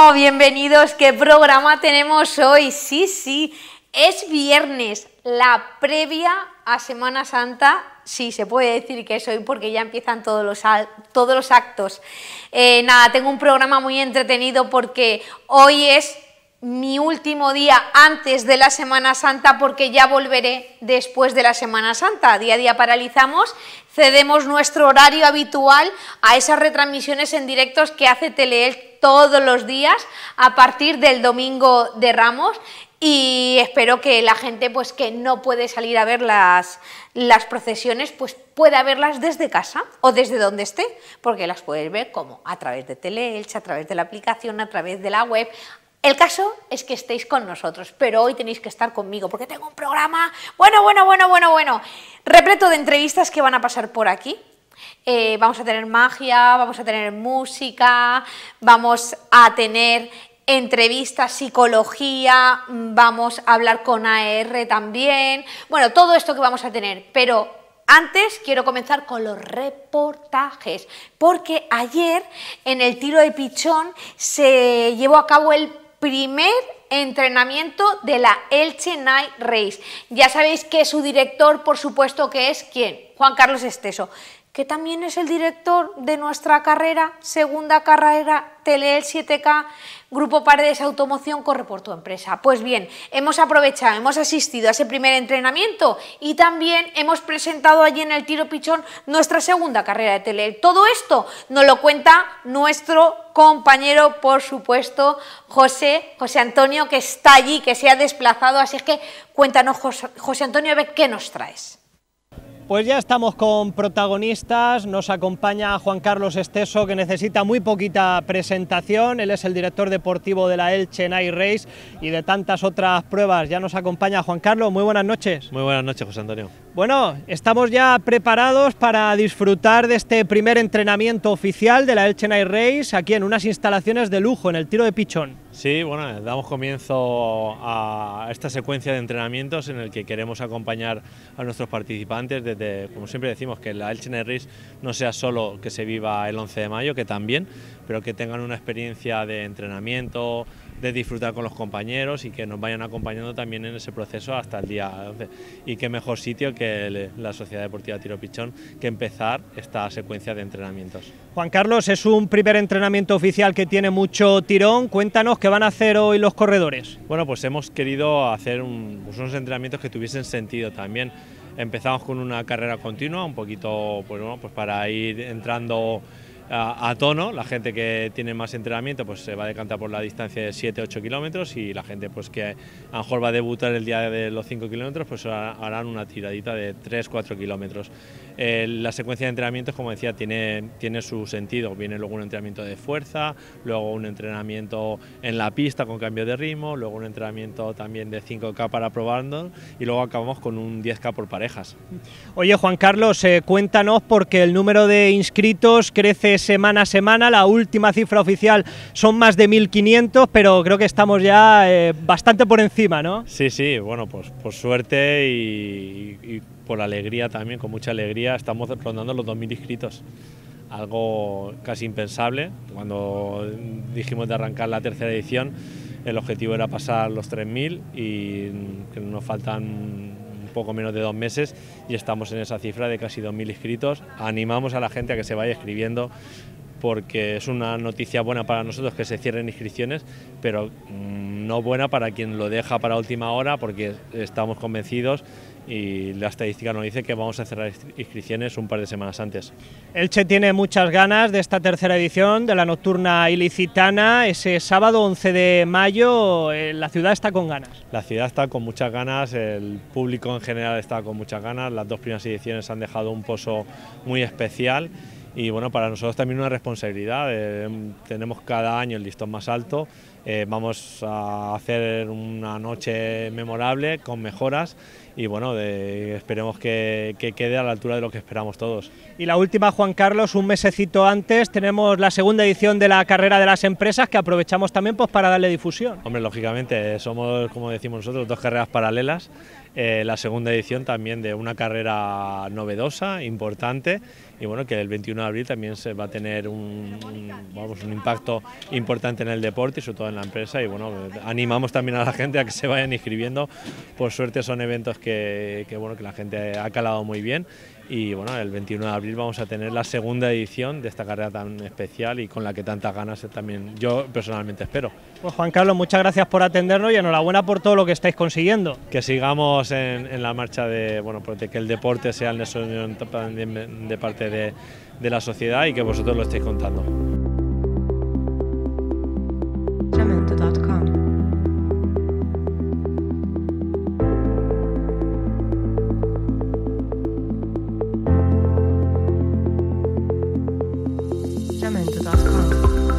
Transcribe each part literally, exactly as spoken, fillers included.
Bueno, bienvenidos. ¿Qué programa tenemos hoy? Sí, sí, es viernes, la previa a Semana Santa. Sí, se puede decir que es hoy porque ya empiezan todos los, todos los actos. Eh, nada, tengo un programa muy entretenido porque hoy es mi último día antes de la Semana Santa, porque ya volveré después de la Semana Santa. Día a día paralizamos, cedemos nuestro horario habitual a esas retransmisiones en directos que hace Teleelch todos los días a partir del domingo de Ramos, y espero que la gente pues que no puede salir a ver las, las procesiones pues pueda verlas desde casa o desde donde esté, porque las puedes ver como a través de Teleelch, a través de la aplicación, a través de la web. El caso es que estéis con nosotros, pero hoy tenéis que estar conmigo porque tengo un programa bueno, bueno, bueno, bueno, bueno, repleto de entrevistas que van a pasar por aquí. Eh, vamos a tener magia, vamos a tener música, vamos a tener entrevistas, psicología, vamos a hablar con A R también, bueno, todo esto que vamos a tener, pero antes quiero comenzar con los reportajes, porque ayer en el tiro de pichón se llevó a cabo el primer entrenamiento de la Elche Night Race. Ya sabéis que su director, por supuesto, que es ¿quién? Juan Carlos Esteso, que también es el director de nuestra carrera, segunda carrera Teleelch siete K, Grupo Paredes Automoción, corre por tu empresa. Pues bien, hemos aprovechado, hemos asistido a ese primer entrenamiento y también hemos presentado allí en el tiro pichón nuestra segunda carrera de Teleelch. Todo esto nos lo cuenta nuestro compañero, por supuesto, José, José Antonio, que está allí, que se ha desplazado, así es que cuéntanos, José, José Antonio, a ver qué nos traes. Pues ya estamos con protagonistas, nos acompaña Juan Carlos Esteso, que necesita muy poquita presentación, él es el director deportivo de la Elche Night Race y de tantas otras pruebas. Ya nos acompaña Juan Carlos, muy buenas noches. Muy buenas noches, José Antonio. Bueno, estamos ya preparados para disfrutar de este primer entrenamiento oficial de la Elche Night Race, aquí en unas instalaciones de lujo, en el tiro de pichón. Sí, bueno, damos comienzo a esta secuencia de entrenamientos en el que queremos acompañar a nuestros participantes desde, como siempre decimos, que la Elche Night Race no sea solo que se viva el once de mayo, que también, pero que tengan una experiencia de entrenamiento, de disfrutar con los compañeros y que nos vayan acompañando también en ese proceso hasta el día once. Y qué mejor sitio que la Sociedad Deportiva Tiro Pichón que empezar esta secuencia de entrenamientos. Juan Carlos, es un primer entrenamiento oficial que tiene mucho tirón. Cuéntanos qué van a hacer hoy los corredores. Bueno, pues hemos querido hacer un, pues unos entrenamientos que tuviesen sentido también. Empezamos con una carrera continua, un poquito pues, bueno, pues para ir entrando a, a tono. La gente que tiene más entrenamiento pues se va a decantar por la distancia de siete a ocho kilómetros, y la gente pues que a lo mejor va a debutar el día de los cinco kilómetros pues harán una tiradita de tres a cuatro kilómetros. Eh, la secuencia de entrenamientos, como decía, tiene, tiene su sentido. Viene luego un entrenamiento de fuerza, luego un entrenamiento en la pista con cambio de ritmo, luego un entrenamiento también de cinco K para probando y luego acabamos con un diez K por parejas. Oye, Juan Carlos, eh, cuéntanos, porque el número de inscritos crece semana a semana, la última cifra oficial son más de mil quinientos, pero creo que estamos ya eh, bastante por encima, ¿no? Sí, sí, bueno, pues por suerte y, y por alegría también, con mucha alegría, estamos rondando los dos mil inscritos. Algo casi impensable. Cuando dijimos de arrancar la tercera edición, el objetivo era pasar los tres mil y que nos faltan un poco menos de dos meses y estamos en esa cifra de casi dos mil inscritos. Animamos a la gente a que se vaya escribiendo, porque es una noticia buena para nosotros que se cierren inscripciones, pero mmm, no buena para quien lo deja para última hora, porque estamos convencidos y la estadística nos dice que vamos a cerrar inscripciones un par de semanas antes. Elche tiene muchas ganas de esta tercera edición de la nocturna ilicitana. Ese sábado once de mayo eh, la ciudad está con ganas. La ciudad está con muchas ganas, el público en general está con muchas ganas. Las dos primeras ediciones han dejado un pozo muy especial y bueno, para nosotros también una responsabilidad. Eh, tenemos cada año el listón más alto. Eh, vamos a hacer una noche memorable con mejoras y bueno, de, esperemos que, que quede a la altura de lo que esperamos todos. Y la última, Juan Carlos, un mesecito antes tenemos la segunda edición de la carrera de las empresas, que aprovechamos también pues para darle difusión. Hombre, lógicamente somos, como decimos nosotros, dos carreras paralelas. eh, la segunda edición también de una carrera novedosa, importante, y bueno, que el veintiuno de abril también se va a tener un, un, vamos, un impacto importante en el deporte y sobre todo en la empresa, y bueno, animamos también a la gente a que se vayan inscribiendo. Por suerte son eventos que, que, bueno, que la gente ha calado muy bien, y bueno, el veintiuno de abril vamos a tener la segunda edición de esta carrera tan especial y con la que tantas ganas también yo personalmente espero. Pues Juan Carlos, muchas gracias por atendernos y enhorabuena por todo lo que estáis consiguiendo. Que sigamos en, en la marcha de, bueno, pues de que el deporte sea el nexo de, de parte de, de la sociedad y que vosotros lo estéis contando. Jamendo punto com Jamendo punto com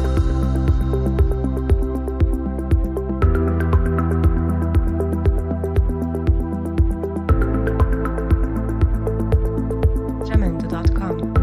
Jamendo punto com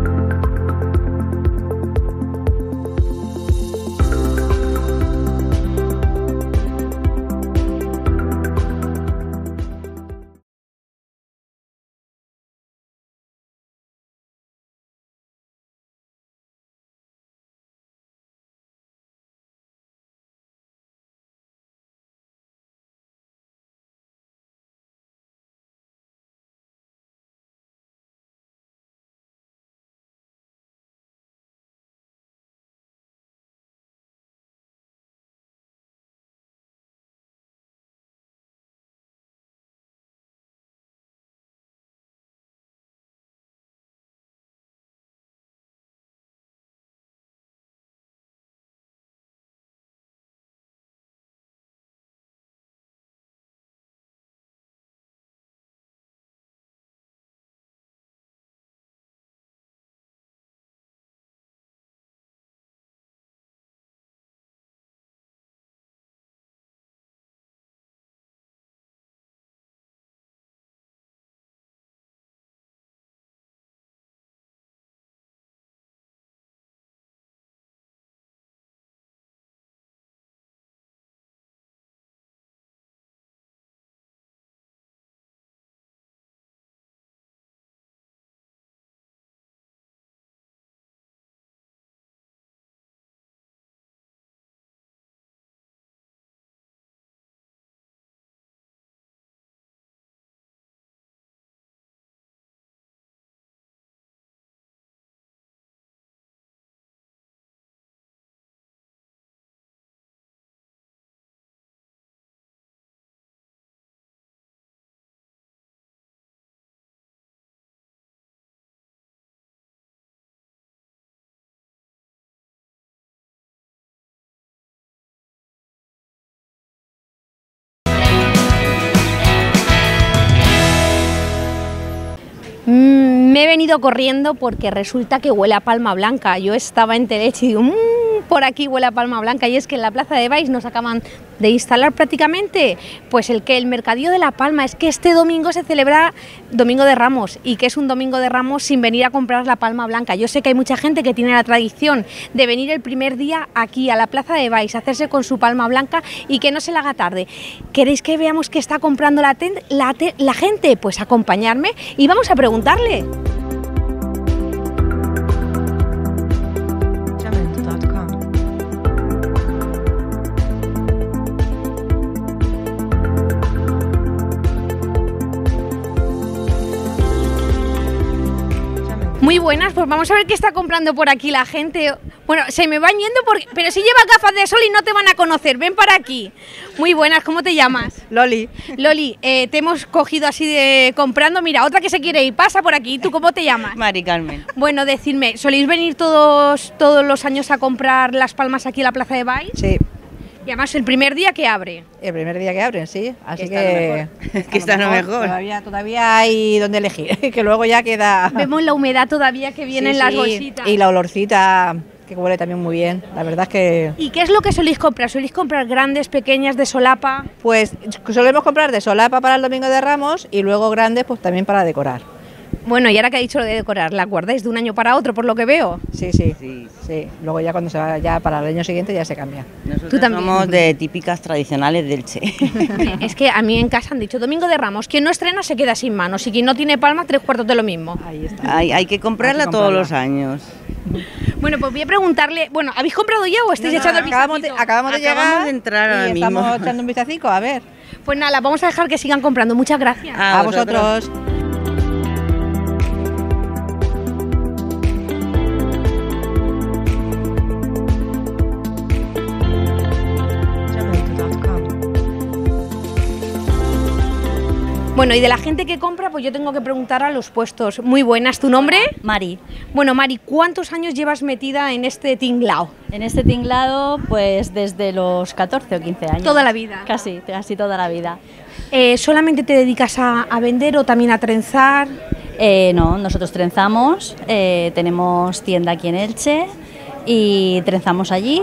Me he venido corriendo porque resulta que huele a palma blanca. Yo estaba en Teleche y digo, mmm, por aquí huele a palma blanca, y es que en la plaza de Baix nos acaban de instalar prácticamente pues el que el mercadillo de la palma. Es que este domingo se celebra Domingo de Ramos, y que es un Domingo de Ramos sin venir a comprar la palma blanca. Yo sé que hay mucha gente que tiene la tradición de venir el primer día aquí a la plaza de Baix, hacerse con su palma blanca y que no se la haga tarde. ¿Queréis que veamos qué está comprando la, la, la gente? Pues acompañarme y vamos a preguntarle. Muy buenas, pues vamos a ver qué está comprando por aquí la gente. Bueno, se me van yendo, porque, pero si llevas gafas de sol y no te van a conocer, ven para aquí. Muy buenas, ¿cómo te llamas? Loli. Loli, eh, te hemos cogido así de comprando. Mira, otra que se quiere ir, pasa por aquí. ¿Tú cómo te llamas? Mari Carmen. Bueno, decidme, ¿soléis venir todos, todos los años a comprar las palmas aquí a la plaza de Baix? Sí. Y además el primer día que abre. El primer día que abren, sí. Así que, que, que está lo mejor. Todavía, todavía hay donde elegir, que luego ya queda... Vemos la humedad todavía que viene sí, en las sí. bolsitas. Y la olorcita, que huele también muy bien. La verdad es que... ¿Y qué es lo que soléis comprar? ¿Soléis comprar grandes, pequeñas, de solapa? Pues solemos comprar de solapa para el Domingo de Ramos y luego grandes pues también para decorar. Bueno, y ahora que ha dicho lo de decorar, ¿la guardáis de un año para otro, por lo que veo? Sí, sí, Sí. sí. Luego ya cuando se va, ya para el año siguiente ya se cambia. Nosotros Tú también. somos de típicas tradicionales del Che. Es que a mí en casa han dicho, Domingo de Ramos, quien no estrena se queda sin manos y quien no tiene palma, tres cuartos de lo mismo. Ahí está. hay, hay que comprarla Hay que todos comprarla. los años. Bueno, pues voy a preguntarle, bueno, ¿habéis comprado ya o estáis No, no, echando el Acabamos de, vistacito? acabamos de Acabamos llegar de entrar ahora y mismo. estamos echando un vistacico, a ver. Pues nada, vamos a dejar que sigan comprando. Muchas gracias. A A vosotros. Jamendo punto com. Bueno, y de la gente que compra, pues yo tengo que preguntar a los puestos. Muy buenas, ¿tu nombre? Mari, Bueno, Mari, ¿cuántos años llevas metida en este tinglao? en este tinglado pues desde los catorce o quince años. Toda la vida. Casi, casi toda la vida. Eh, ¿Solamente te dedicas a, a vender o también a trenzar? Eh, no, nosotros trenzamos, eh, tenemos tienda aquí en Elche y trenzamos allí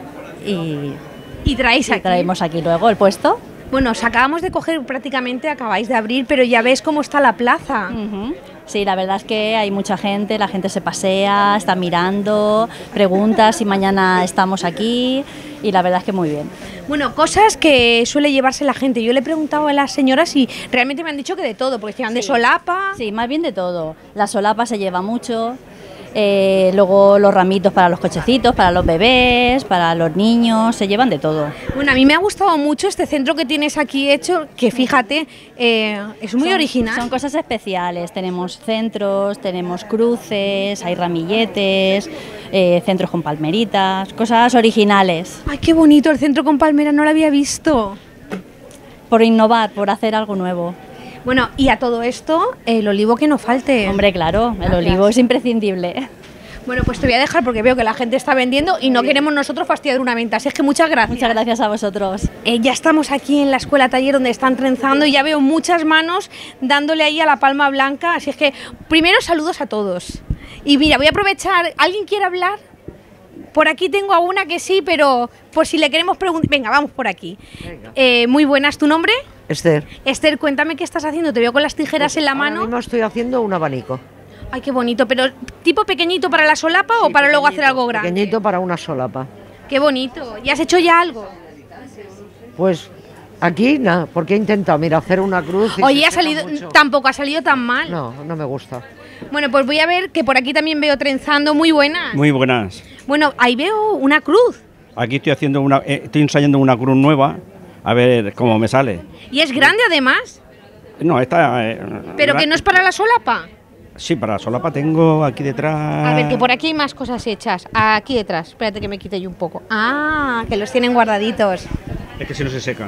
y, ¿Y traéis y aquí? traemos aquí luego el puesto. Bueno, os acabamos de coger prácticamente, acabáis de abrir, pero ya ves cómo está la plaza. Ujú. Sí, la verdad es que hay mucha gente, la gente se pasea, está mirando, pregunta si mañana estamos aquí y la verdad es que muy bien. Bueno, cosas que suele llevarse la gente. Yo le he preguntado a las señoras y realmente me han dicho que de todo, porque llevan de Sí. solapa. Sí, más bien de todo. La solapa se lleva mucho, eh, luego los ramitos para los cochecitos, para los bebés, para los niños, se llevan de todo. Bueno, a mí me ha gustado mucho este centro que tienes aquí hecho, que fíjate, eh, es muy Son- original. Son cosas especiales. Tenemos centros, tenemos cruces, hay ramilletes, eh, centros con palmeritas, cosas originales. Ay, qué bonito el centro con palmera, no lo había visto. Por innovar, por hacer algo nuevo. Bueno, y a todo esto, el olivo que no falte. Hombre, claro, el Gracias. olivo es imprescindible. Bueno, pues te voy a dejar porque veo que la gente está vendiendo y no queremos nosotros fastidiar una venta. Así es que muchas gracias. Muchas gracias a vosotros. Eh, ya estamos aquí en la escuela taller donde están trenzando y ya veo muchas manos dándole ahí a la palma blanca. Así es que primero saludos a todos. Y mira, voy a aprovechar. ¿Alguien quiere hablar? Por aquí tengo a una que sí, pero por si le queremos preguntar. Venga, vamos por aquí. Eh, muy buenas, ¿tu nombre? Esther, Esther, cuéntame qué estás haciendo. Te veo con las tijeras en la ahora mano. mismo estoy haciendo un abanico. Ay, qué bonito. Pero ¿tipo pequeñito para la solapa o Sí, para luego pequeñito, hacer algo grande? Pequeñito para una solapa. Qué bonito. ¿Y has hecho ya algo? Pues aquí nada, porque he intentado, mira, hacer una cruz. y Oye, se ha seca salido, mucho. tampoco ha salido tan mal. No, no me gusta. Bueno, pues voy a ver que por aquí también veo trenzando. Muy buenas. Muy buenas. Bueno, ahí veo una cruz. Aquí estoy haciendo una, eh, estoy ensayando una cruz nueva, a ver cómo me sale. Y es grande además, No, esta. eh, pero gra- que no es para la solapa. Sí, para la solapa tengo aquí detrás. A ver, que por aquí hay más cosas hechas. Aquí detrás. Espérate que me quite yo un poco. Ah, que los tienen guardaditos. Es que si no se secan.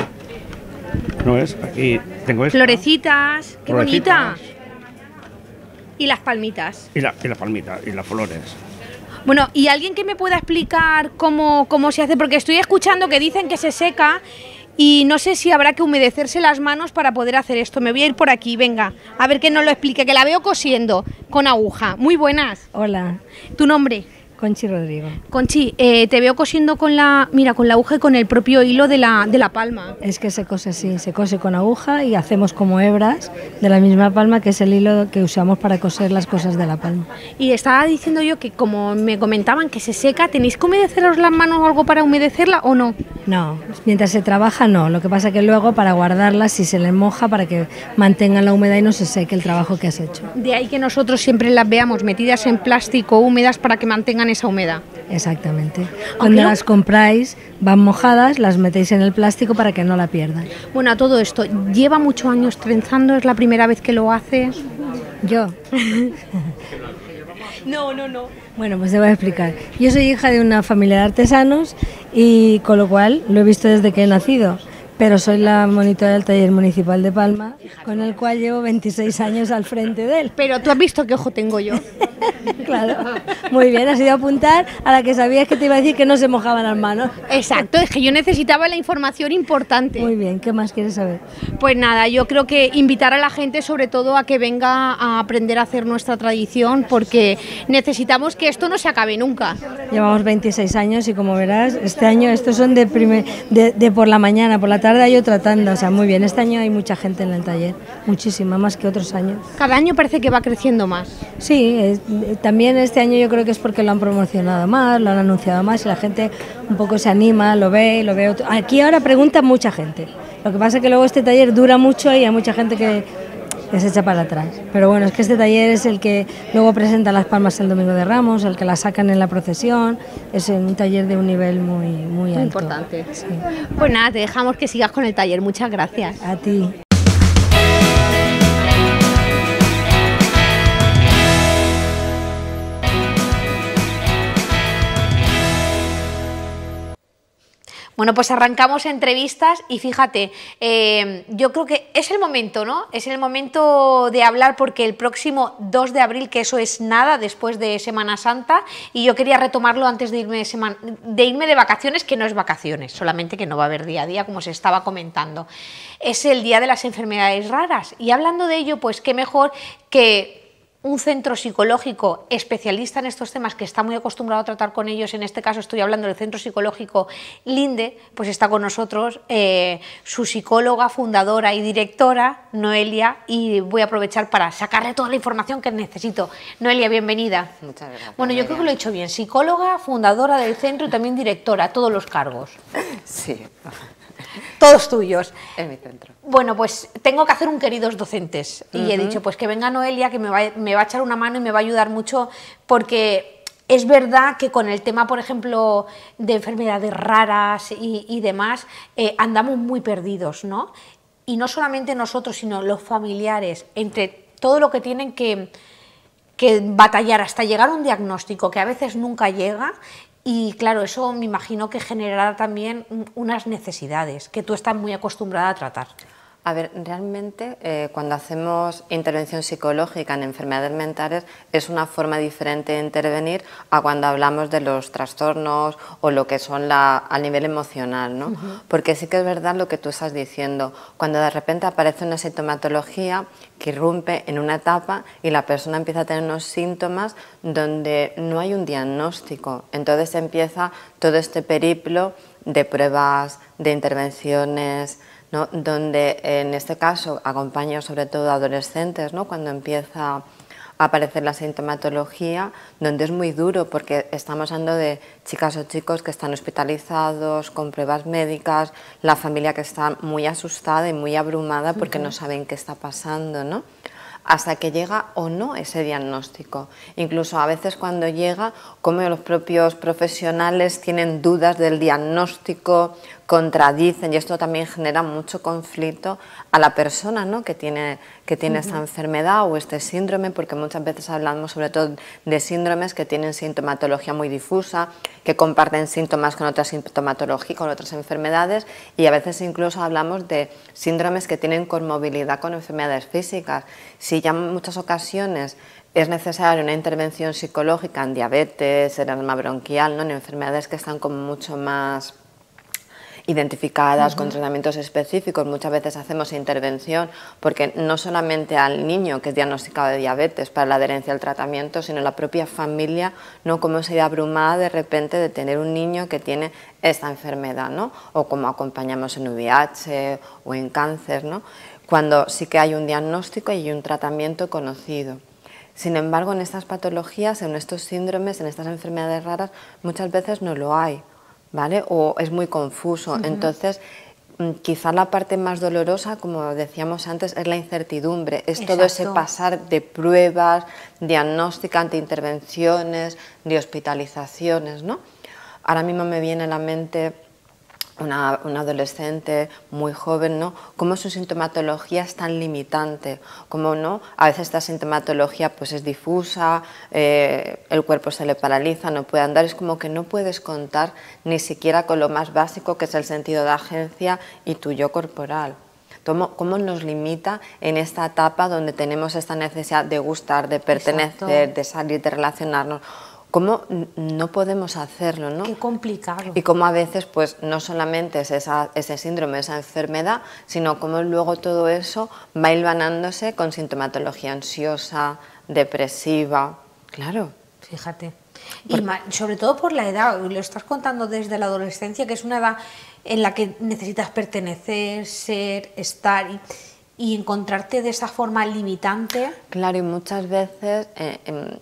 ¿No es? Aquí tengo esto. Florecitas. Qué bonita. Florecitas. Y las palmitas. Y, la, y las palmitas y las flores. Bueno, ¿y alguien que me pueda explicar cómo, cómo se hace? Porque estoy escuchando que dicen que se seca y no sé si habrá que humedecerse las manos para poder hacer esto. Me voy a ir por aquí, venga, a ver que nos lo explique, que la veo cosiendo con aguja. Muy buenas. Hola, ¿Tu nombre? Conchi Rodrigo. Conchi, eh, te veo cosiendo con la, mira, con la aguja y con el propio hilo de la, de la palma. Es que se cose así, se cose con aguja y hacemos como hebras de la misma palma, que es el hilo que usamos para coser las cosas de la palma. Y estaba diciendo yo que como me comentaban que se seca, ¿tenéis que humedeceros las manos o algo para humedecerla o no? No, mientras se trabaja no, lo que pasa que luego para guardarla si se le moja para que mantengan la humedad y no se seque el trabajo que has hecho. De ahí que nosotros siempre las veamos metidas en plástico húmedas para que mantengan esa humedad. Exactamente. Cuando no- las compráis van mojadas, las metéis en el plástico para que no la pierdan. Bueno, a todo esto, ¿lleva muchos años trenzando? ¿Es la primera vez que lo haces? Yo, No, no, no. bueno, pues te voy a explicar. Yo soy hija de una familia de artesanos y con lo cual lo he visto desde que he nacido. Pero soy la monitora del taller municipal de Palma, con el cual llevo veintiséis años al frente de él. Pero tú has visto qué ojo tengo yo. Claro, muy bien, has ido a apuntar a la que sabías que te iba a decir que no se mojaban las manos. Exacto, es que yo necesitaba la información importante. Muy bien, ¿qué más quieres saber? Pues nada, yo creo que invitar a la gente sobre todo a que venga a aprender a hacer nuestra tradición porque necesitamos que esto no se acabe nunca. Llevamos veintiséis años y como verás, este año estos son de, primer, de, de por la mañana, por la tarde tarde hay otra tanda, o sea, muy bien. Este año hay mucha gente en el taller, muchísima, más que otros años. Cada año parece que va creciendo más. Sí, es, también este año yo creo que es porque lo han promocionado más, lo han anunciado más y la gente un poco se anima, lo ve, lo ve. Otro. Aquí ahora pregunta mucha gente. Lo que pasa es que luego este taller dura mucho y hay mucha gente que, que se echa para atrás. Pero bueno, es que este taller es el que luego presenta las palmas el Domingo de Ramos, el que las sacan en la procesión. Es un taller de un nivel muy, muy alto. Muy importante. Sí. Pues nada, te dejamos que sigas con el taller. Muchas gracias. A ti. Bueno, pues arrancamos entrevistas y fíjate, eh, yo creo que es el momento, ¿no? Es el momento de hablar porque el próximo dos de abril, que eso es nada después de Semana Santa, y yo quería retomarlo antes de irme de, semana, de irme de vacaciones, que no es vacaciones, solamente que no va a haber día a día, como se estaba comentando. Es el Día de las Enfermedades Raras y hablando de ello, pues qué mejor que un centro psicológico especialista en estos temas que está muy acostumbrado a tratar con ellos, en este caso estoy hablando del centro psicológico Linde, pues está con nosotros eh, su psicóloga, fundadora y directora, Noelia, y voy a aprovechar para sacarle toda la información que necesito. Noelia, bienvenida. Muchas gracias. Bueno, yo creo que lo he hecho bien, psicóloga, fundadora del centro y también directora, todos los cargos. Sí. Todos tuyos. En mi centro. Bueno, pues tengo que hacer un queridos docentes y Uh-huh. he dicho pues que venga Noelia, que me va, me va a echar una mano y me va a ayudar mucho porque es verdad que con el tema, por ejemplo, de enfermedades raras y, y demás, eh, andamos muy perdidos, ¿no? Y no solamente nosotros, sino los familiares, entre todo lo que tienen que, que batallar hasta llegar a un diagnóstico que a veces nunca llega. Y claro, eso me imagino que generará también unas necesidades que tú estás muy acostumbrada a tratar. A ver, realmente eh, cuando hacemos intervención psicológica en enfermedades mentales es una forma diferente de intervenir a cuando hablamos de los trastornos o lo que son la, a nivel emocional, ¿no? Uh-huh. Porque sí que es verdad lo que tú estás diciendo, cuando de repente aparece una sintomatología que irrumpe en una etapa y la persona empieza a tener unos síntomas donde no hay un diagnóstico, entonces empieza todo este periplo de pruebas, de intervenciones, ¿no? Donde en este caso acompaño sobre todo a adolescentes, ¿no? Cuando empieza a aparecer la sintomatología, donde es muy duro porque estamos hablando de chicas o chicos que están hospitalizados con pruebas médicas, la familia que está muy asustada y muy abrumada porque uh-huh. no saben qué está pasando, ¿no? Hasta que llega o no ese diagnóstico. Incluso a veces cuando llega, como los propios profesionales tienen dudas del diagnóstico, contradicen y esto también genera mucho conflicto a la persona, ¿no? que tiene, que tiene uh-huh. esta enfermedad o este síndrome, porque muchas veces hablamos sobre todo de síndromes que tienen sintomatología muy difusa, que comparten síntomas con otras sintomatologías, con otras enfermedades y a veces incluso hablamos de síndromes que tienen comorbilidad con enfermedades físicas. Si ya en muchas ocasiones es necesaria una intervención psicológica en diabetes, en asma bronquial, ¿no? En enfermedades que están como mucho más identificadas, uh-huh. con tratamientos específicos, muchas veces hacemos intervención porque no solamente al niño que es diagnosticado de diabetes para la adherencia al tratamiento, sino la propia familia, ¿no? Cómo se ve abrumada de repente de tener un niño que tiene esta enfermedad, ¿no? O como acompañamos en V I H o en cáncer, ¿no? Cuando sí que hay un diagnóstico y un tratamiento conocido. Sin embargo, en estas patologías, en estos síndromes, en estas enfermedades raras, muchas veces no lo hay, ¿vale? O es muy confuso. Uh-huh. Entonces, quizá la parte más dolorosa, como decíamos antes, es la incertidumbre, es Exacto. todo ese pasar de pruebas, diagnósticas, de intervenciones, de hospitalizaciones, ¿no? Ahora mismo me viene a la mente Una, una adolescente muy joven, ¿no? Cómo su sintomatología es tan limitante, como no, a veces esta sintomatología pues es difusa, eh, el cuerpo se le paraliza, no puede andar, es como que no puedes contar ni siquiera con lo más básico que es el sentido de agencia y tu yo corporal. ¿Cómo, cómo nos limita en esta etapa donde tenemos esta necesidad de gustar, de pertenecer, Exacto. de salir, de relacionarnos? ¿Cómo no podemos hacerlo, no? Qué complicado. Y cómo a veces, pues, no solamente es esa, ese síndrome, esa enfermedad, sino cómo luego todo eso va hilvanándose con sintomatología ansiosa, depresiva. Claro. Fíjate. Y ma- sobre todo por la edad, lo estás contando desde la adolescencia, que es una edad en la que necesitas pertenecer, ser, estar y, y encontrarte de esa forma limitante. Claro, y muchas veces eh, eh,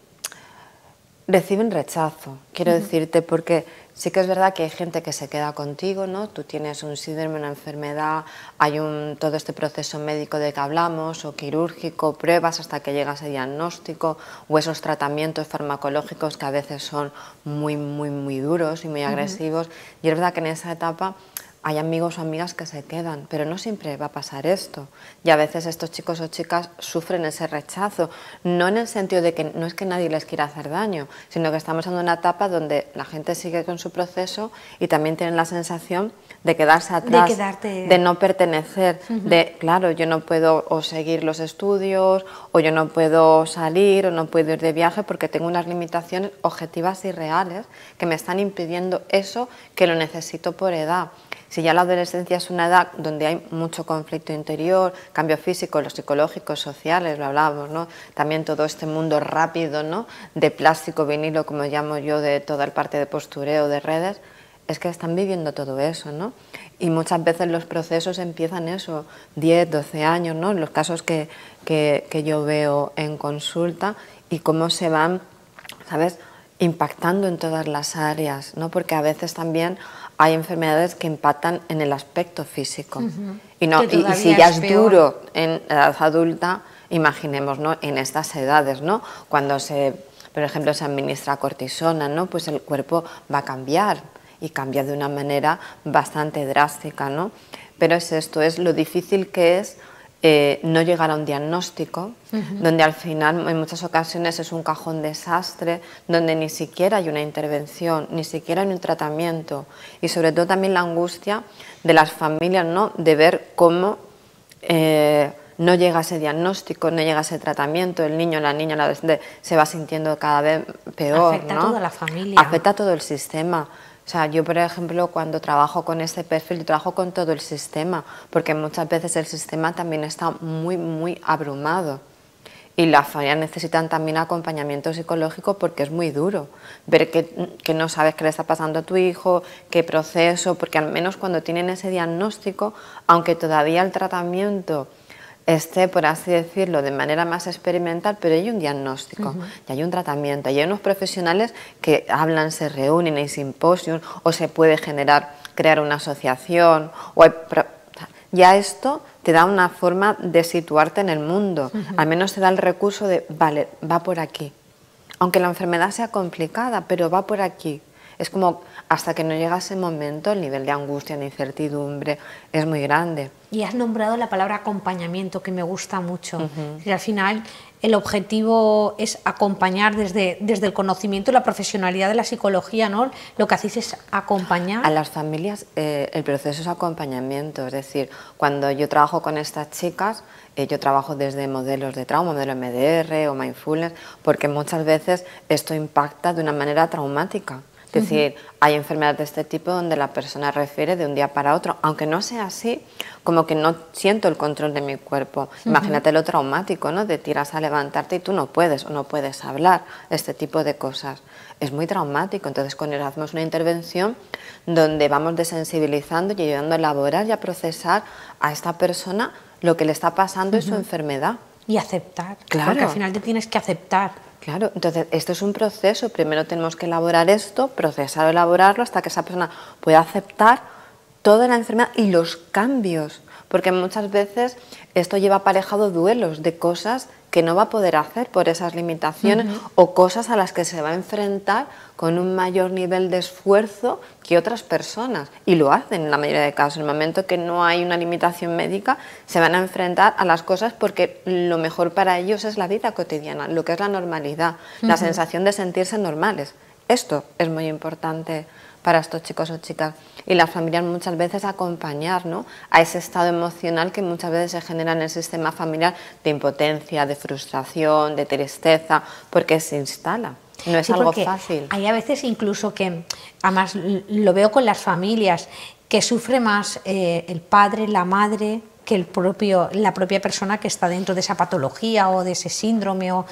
reciben rechazo, quiero uh-huh. decirte, porque sí que es verdad que hay gente que se queda contigo, ¿no? Tú tienes un síndrome, una enfermedad, hay un, todo este proceso médico de que hablamos, o quirúrgico, pruebas hasta que llega ese diagnóstico, o esos tratamientos farmacológicos que a veces son muy, muy, muy duros y muy agresivos. Uh-huh. Y es verdad que en esa etapa hay amigos o amigas que se quedan, pero no siempre va a pasar esto. Y a veces estos chicos o chicas sufren ese rechazo, no en el sentido de que no es que nadie les quiera hacer daño, sino que estamos en una etapa donde la gente sigue con su proceso y también tienen la sensación de quedarse atrás, de, quedarte... de no pertenecer, uh-huh. de, claro, yo no puedo o seguir los estudios, o yo no puedo salir, o no puedo ir de viaje porque tengo unas limitaciones objetivas y reales que me están impidiendo eso que lo necesito por edad. Si ya la adolescencia es una edad donde hay mucho conflicto interior, cambio físico, los psicológicos, sociales, lo hablábamos, ¿no? También todo este mundo rápido, ¿no? De plástico, vinilo, como llamo yo, de toda el parte de postureo, de redes, es que están viviendo todo eso, ¿no? Y muchas veces los procesos empiezan eso, diez, doce años, ¿no? Los casos que, que, que yo veo en consulta y cómo se van, ¿sabes?, impactando en todas las áreas, ¿no? Porque a veces también hay enfermedades que impactan en el aspecto físico. Uh-huh. Y, no, y, y si ya es, es duro en edad adulta, imaginemos, ¿no?, en estas edades, ¿no? Cuando se, por ejemplo, se administra cortisona, ¿no?, pues el cuerpo va a cambiar y cambia de una manera bastante drástica, ¿no? Pero es esto, es lo difícil que es Eh, no llegar a un diagnóstico, uh-huh. donde al final en muchas ocasiones es un cajón desastre, donde ni siquiera hay una intervención, ni siquiera hay un tratamiento, y sobre todo también la angustia de las familias, ¿no?, de ver cómo eh, no llega ese diagnóstico, no llega ese tratamiento, el niño, la niña, la adolescente se va sintiendo cada vez peor, afecta ¿no? a toda la familia. Afecta a todo el sistema. O sea, yo, por ejemplo, cuando trabajo con este perfil, yo trabajo con todo el sistema, porque muchas veces el sistema también está muy, muy abrumado. Y las familias necesitan también acompañamiento psicológico porque es muy duro. Ver que, que no sabes qué le está pasando a tu hijo, qué proceso, porque al menos cuando tienen ese diagnóstico, aunque todavía el tratamiento esté, por así decirlo, de manera más experimental, pero hay un diagnóstico, uh-huh. y hay un tratamiento, y hay unos profesionales que hablan, se reúnen, hay simposios, o se puede generar, crear una asociación, o hay, ya esto te da una forma de situarte en el mundo, uh-huh. al menos te da el recurso de, vale, va por aquí, aunque la enfermedad sea complicada, pero va por aquí. Es como hasta que no llega ese momento el nivel de angustia, de incertidumbre es muy grande. Y has nombrado la palabra acompañamiento, que me gusta mucho. Uh-huh. Y al final el objetivo es acompañar desde, desde el conocimiento y la profesionalidad de la psicología, ¿no? Lo que hacéis es acompañar. A las familias eh, el proceso es acompañamiento, es decir, cuando yo trabajo con estas chicas, eh, yo trabajo desde modelos de trauma, modelo M D R o mindfulness, porque muchas veces esto impacta de una manera traumática. Es decir, uh-huh. hay enfermedades de este tipo donde la persona refiere de un día para otro, aunque no sea así, como que no siento el control de mi cuerpo. Uh-huh. Imagínate lo traumático, ¿no? De tiras a levantarte y tú no puedes o no puedes hablar, este tipo de cosas. Es muy traumático, entonces con él hacemos una intervención donde vamos desensibilizando y ayudando a elaborar y a procesar a esta persona lo que le está pasando uh-huh. y su enfermedad. Y aceptar, claro. Porque al final te tienes que aceptar. Claro, entonces esto es un proceso, primero tenemos que elaborar esto, procesar o elaborarlo hasta que esa persona pueda aceptar toda la enfermedad y los cambios, porque muchas veces esto lleva aparejado duelos de cosas que no va a poder hacer por esas limitaciones uh-huh. o cosas a las que se va a enfrentar con un mayor nivel de esfuerzo que otras personas, y lo hacen en la mayoría de casos. En el momento que no hay una limitación médica, se van a enfrentar a las cosas porque lo mejor para ellos es la vida cotidiana, lo que es la normalidad, uh-huh. la sensación de sentirse normales. Esto es muy importante para estos chicos o chicas, y las familias muchas veces acompañar, ¿no?, a ese estado emocional que muchas veces se genera en el sistema familiar de impotencia, de frustración, de tristeza, porque se instala. No es sí, algo fácil. Hay a veces incluso que, además lo veo con las familias, que sufre más eh, el padre, la madre, que el propio, la propia persona que está dentro de esa patología o de ese síndrome. O...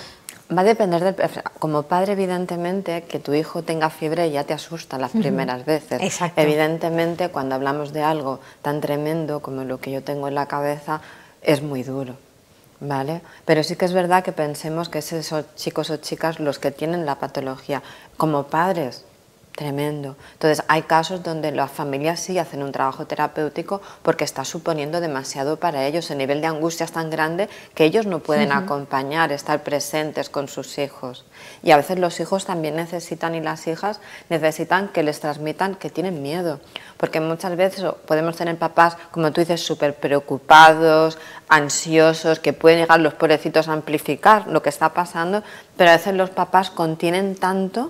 Va a depender del... Como padre, evidentemente, que tu hijo tenga fiebre ya te asusta las primeras uh-huh. veces. Exacto. Evidentemente, cuando hablamos de algo tan tremendo como lo que yo tengo en la cabeza, es muy duro, ¿vale? Pero sí que es verdad que pensemos que es esos chicos o chicas los que tienen la patología. Como padres, tremendo. Entonces, hay casos donde las familias sí hacen un trabajo terapéutico porque está suponiendo demasiado para ellos. El nivel de angustia es tan grande que ellos no pueden uh-huh. acompañar, estar presentes con sus hijos. Y a veces los hijos también necesitan, y las hijas necesitan que les transmitan que tienen miedo. Porque muchas veces podemos tener papás, como tú dices, súper preocupados, ansiosos, que pueden llegar los pobrecitos a amplificar lo que está pasando, pero a veces los papás contienen tanto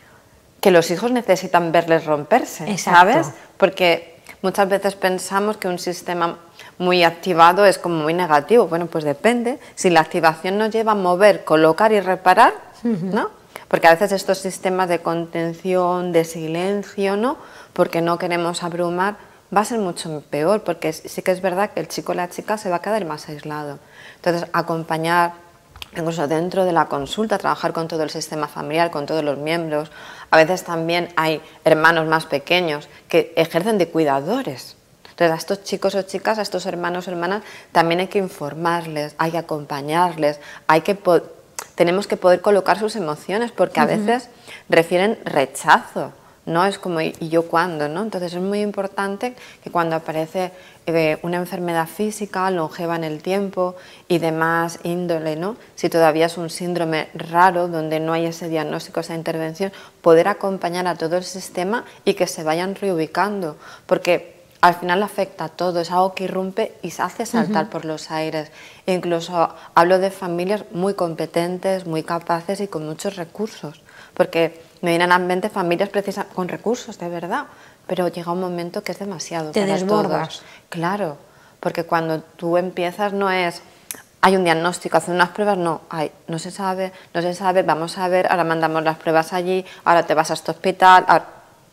que los hijos necesitan verles romperse, Exacto. ¿sabes? Porque muchas veces pensamos que un sistema muy activado es como muy negativo. Bueno, pues depende. Si la activación nos lleva a mover, colocar y reparar, uh-huh. ¿no? Porque a veces estos sistemas de contención, de silencio, ¿no? Porque no queremos abrumar, va a ser mucho peor, porque sí que es verdad que el chico o la chica se va a quedar más aislado. Entonces, acompañar, incluso dentro de la consulta, trabajar con todo el sistema familiar, con todos los miembros. A veces también hay hermanos más pequeños que ejercen de cuidadores. Entonces, a estos chicos o chicas, a estos hermanos o hermanas, también hay que informarles, hay que acompañarles, hay que tenemos que poder colocar sus emociones, porque a veces uh-huh. refieren rechazo, ¿no? Es como, ¿y yo cuándo? ¿no? Entonces es muy importante que cuando aparece eh, una enfermedad física, longeva en el tiempo y demás índole, ¿no? Si todavía es un síndrome raro donde no hay ese diagnóstico, esa intervención, poder acompañar a todo el sistema y que se vayan reubicando, porque al final afecta a todo, es algo que irrumpe y se hace saltar uh-huh. por los aires. E incluso hablo de familias muy competentes, muy capaces y con muchos recursos, porque me vienen a la mente familias precisas con recursos, de verdad, pero llega un momento que es demasiado Te para desbordas. todos. Claro, porque cuando tú empiezas no es, hay un diagnóstico, hacen unas pruebas, no, hay, no se sabe, no se sabe, vamos a ver, ahora mandamos las pruebas allí, ahora te vas a este hospital. Ahora...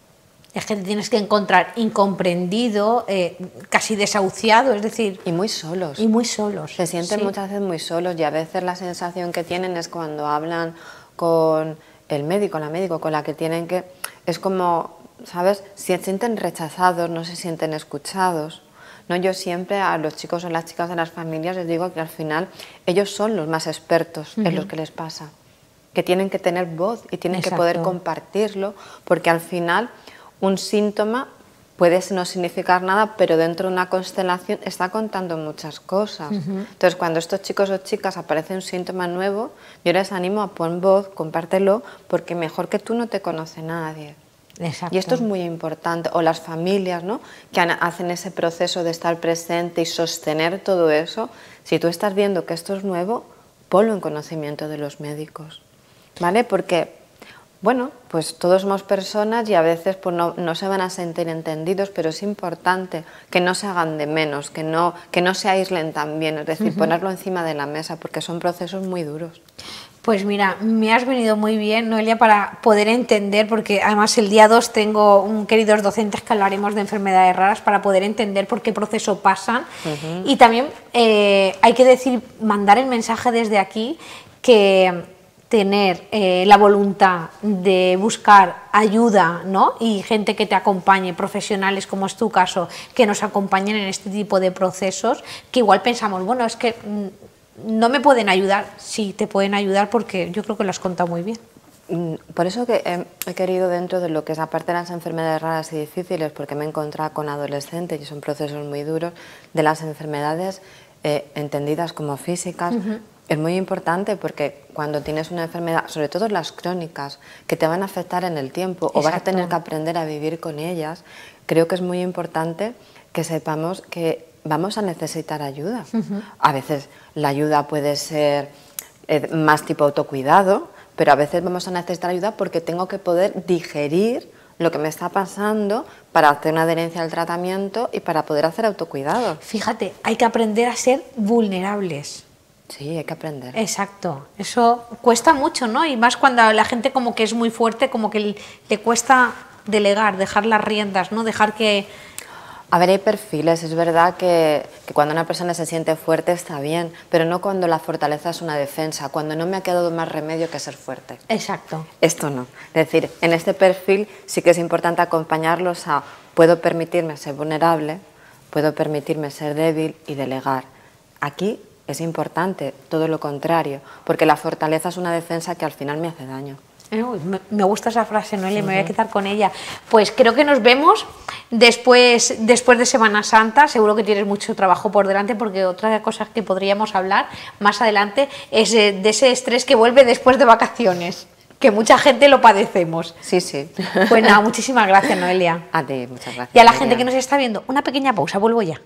Es que te tienes que encontrar incomprendido, eh, casi desahuciado, es decir... Y muy solos. Y muy solos. Se sienten sí. muchas veces muy solos y a veces la sensación que tienen es cuando hablan con el médico, la médico con la que tienen que... Es como, ¿sabes? Se sienten rechazados, no se sienten escuchados. ¿no? Yo siempre a los chicos o las chicas de las familias les digo que al final ellos son los más expertos uh-huh. en lo que les pasa. Que tienen que tener voz y tienen Exacto. que poder compartirlo, porque al final un síntoma puede no significar nada, pero dentro de una constelación está contando muchas cosas. Uh-huh. Entonces, cuando estos chicos o chicas aparece un síntoma nuevo, yo les animo a poner voz, compártelo, porque mejor que tú no te conoce nadie. Exacto. Y esto es muy importante. O las familias, ¿no?, que hacen ese proceso de estar presente y sostener todo eso. Si tú estás viendo que esto es nuevo, ponlo en conocimiento de los médicos, ¿vale? Porque... bueno, pues todos somos personas y a veces pues no, no se van a sentir entendidos, pero es importante que no se hagan de menos, que no, que no se aíslen también, es decir, uh-huh. ponerlo encima de la mesa, porque son procesos muy duros. Pues mira, me has venido muy bien, Noelia, para poder entender, porque además el día dos tengo un queridos docentes que hablaremos de enfermedades raras para poder entender por qué proceso pasan. Uh-huh. Y también eh, hay que decir, mandar el mensaje desde aquí que... tener eh, la voluntad de buscar ayuda, ¿no? Y gente que te acompañe, profesionales como es tu caso, que nos acompañen en este tipo de procesos, que igual pensamos, bueno, es que no me pueden ayudar. Sí, te pueden ayudar porque yo creo que lo has contado muy bien. Por eso que he, he querido, dentro de lo que es aparte de las enfermedades raras y difíciles, porque me he encontrado con adolescentes y son procesos muy duros, de las enfermedades eh, entendidas como físicas, uh-huh. es muy importante porque cuando tienes una enfermedad, sobre todo las crónicas, que te van a afectar en el tiempo Exacto. o vas a tener que aprender a vivir con ellas, creo que es muy importante que sepamos que vamos a necesitar ayuda. Uh-huh. A veces la ayuda puede ser eh, más tipo autocuidado, pero a veces vamos a necesitar ayuda porque tengo que poder digerir lo que me está pasando para hacer una adherencia al tratamiento y para poder hacer autocuidado. Fíjate, hay que aprender a ser vulnerables. Sí, hay que aprender. Exacto, eso cuesta mucho, ¿no? Y más cuando la gente como que es muy fuerte, como que le cuesta delegar, dejar las riendas, ¿no? Dejar que... A ver, hay perfiles, es verdad que, que cuando una persona se siente fuerte está bien, pero no cuando la fortaleza es una defensa, cuando no me ha quedado más remedio que ser fuerte. Exacto. Esto no. Es decir, en este perfil sí que es importante acompañarlos a puedo permitirme ser vulnerable, puedo permitirme ser débil y delegar. Aquí es importante todo lo contrario, porque la fortaleza es una defensa que al final me hace daño. Me gusta esa frase, Noelia, uh-huh. Me voy a quedar con ella. Pues creo que nos vemos después, después de Semana Santa. Seguro que tienes mucho trabajo por delante, porque otra de las cosas que podríamos hablar más adelante es de ese estrés que vuelve después de vacaciones, que mucha gente lo padecemos. Sí, sí. Pues nada, muchísimas gracias, Noelia. A ti, muchas gracias. Y a la gente que nos está viendo, una pequeña pausa, vuelvo ya.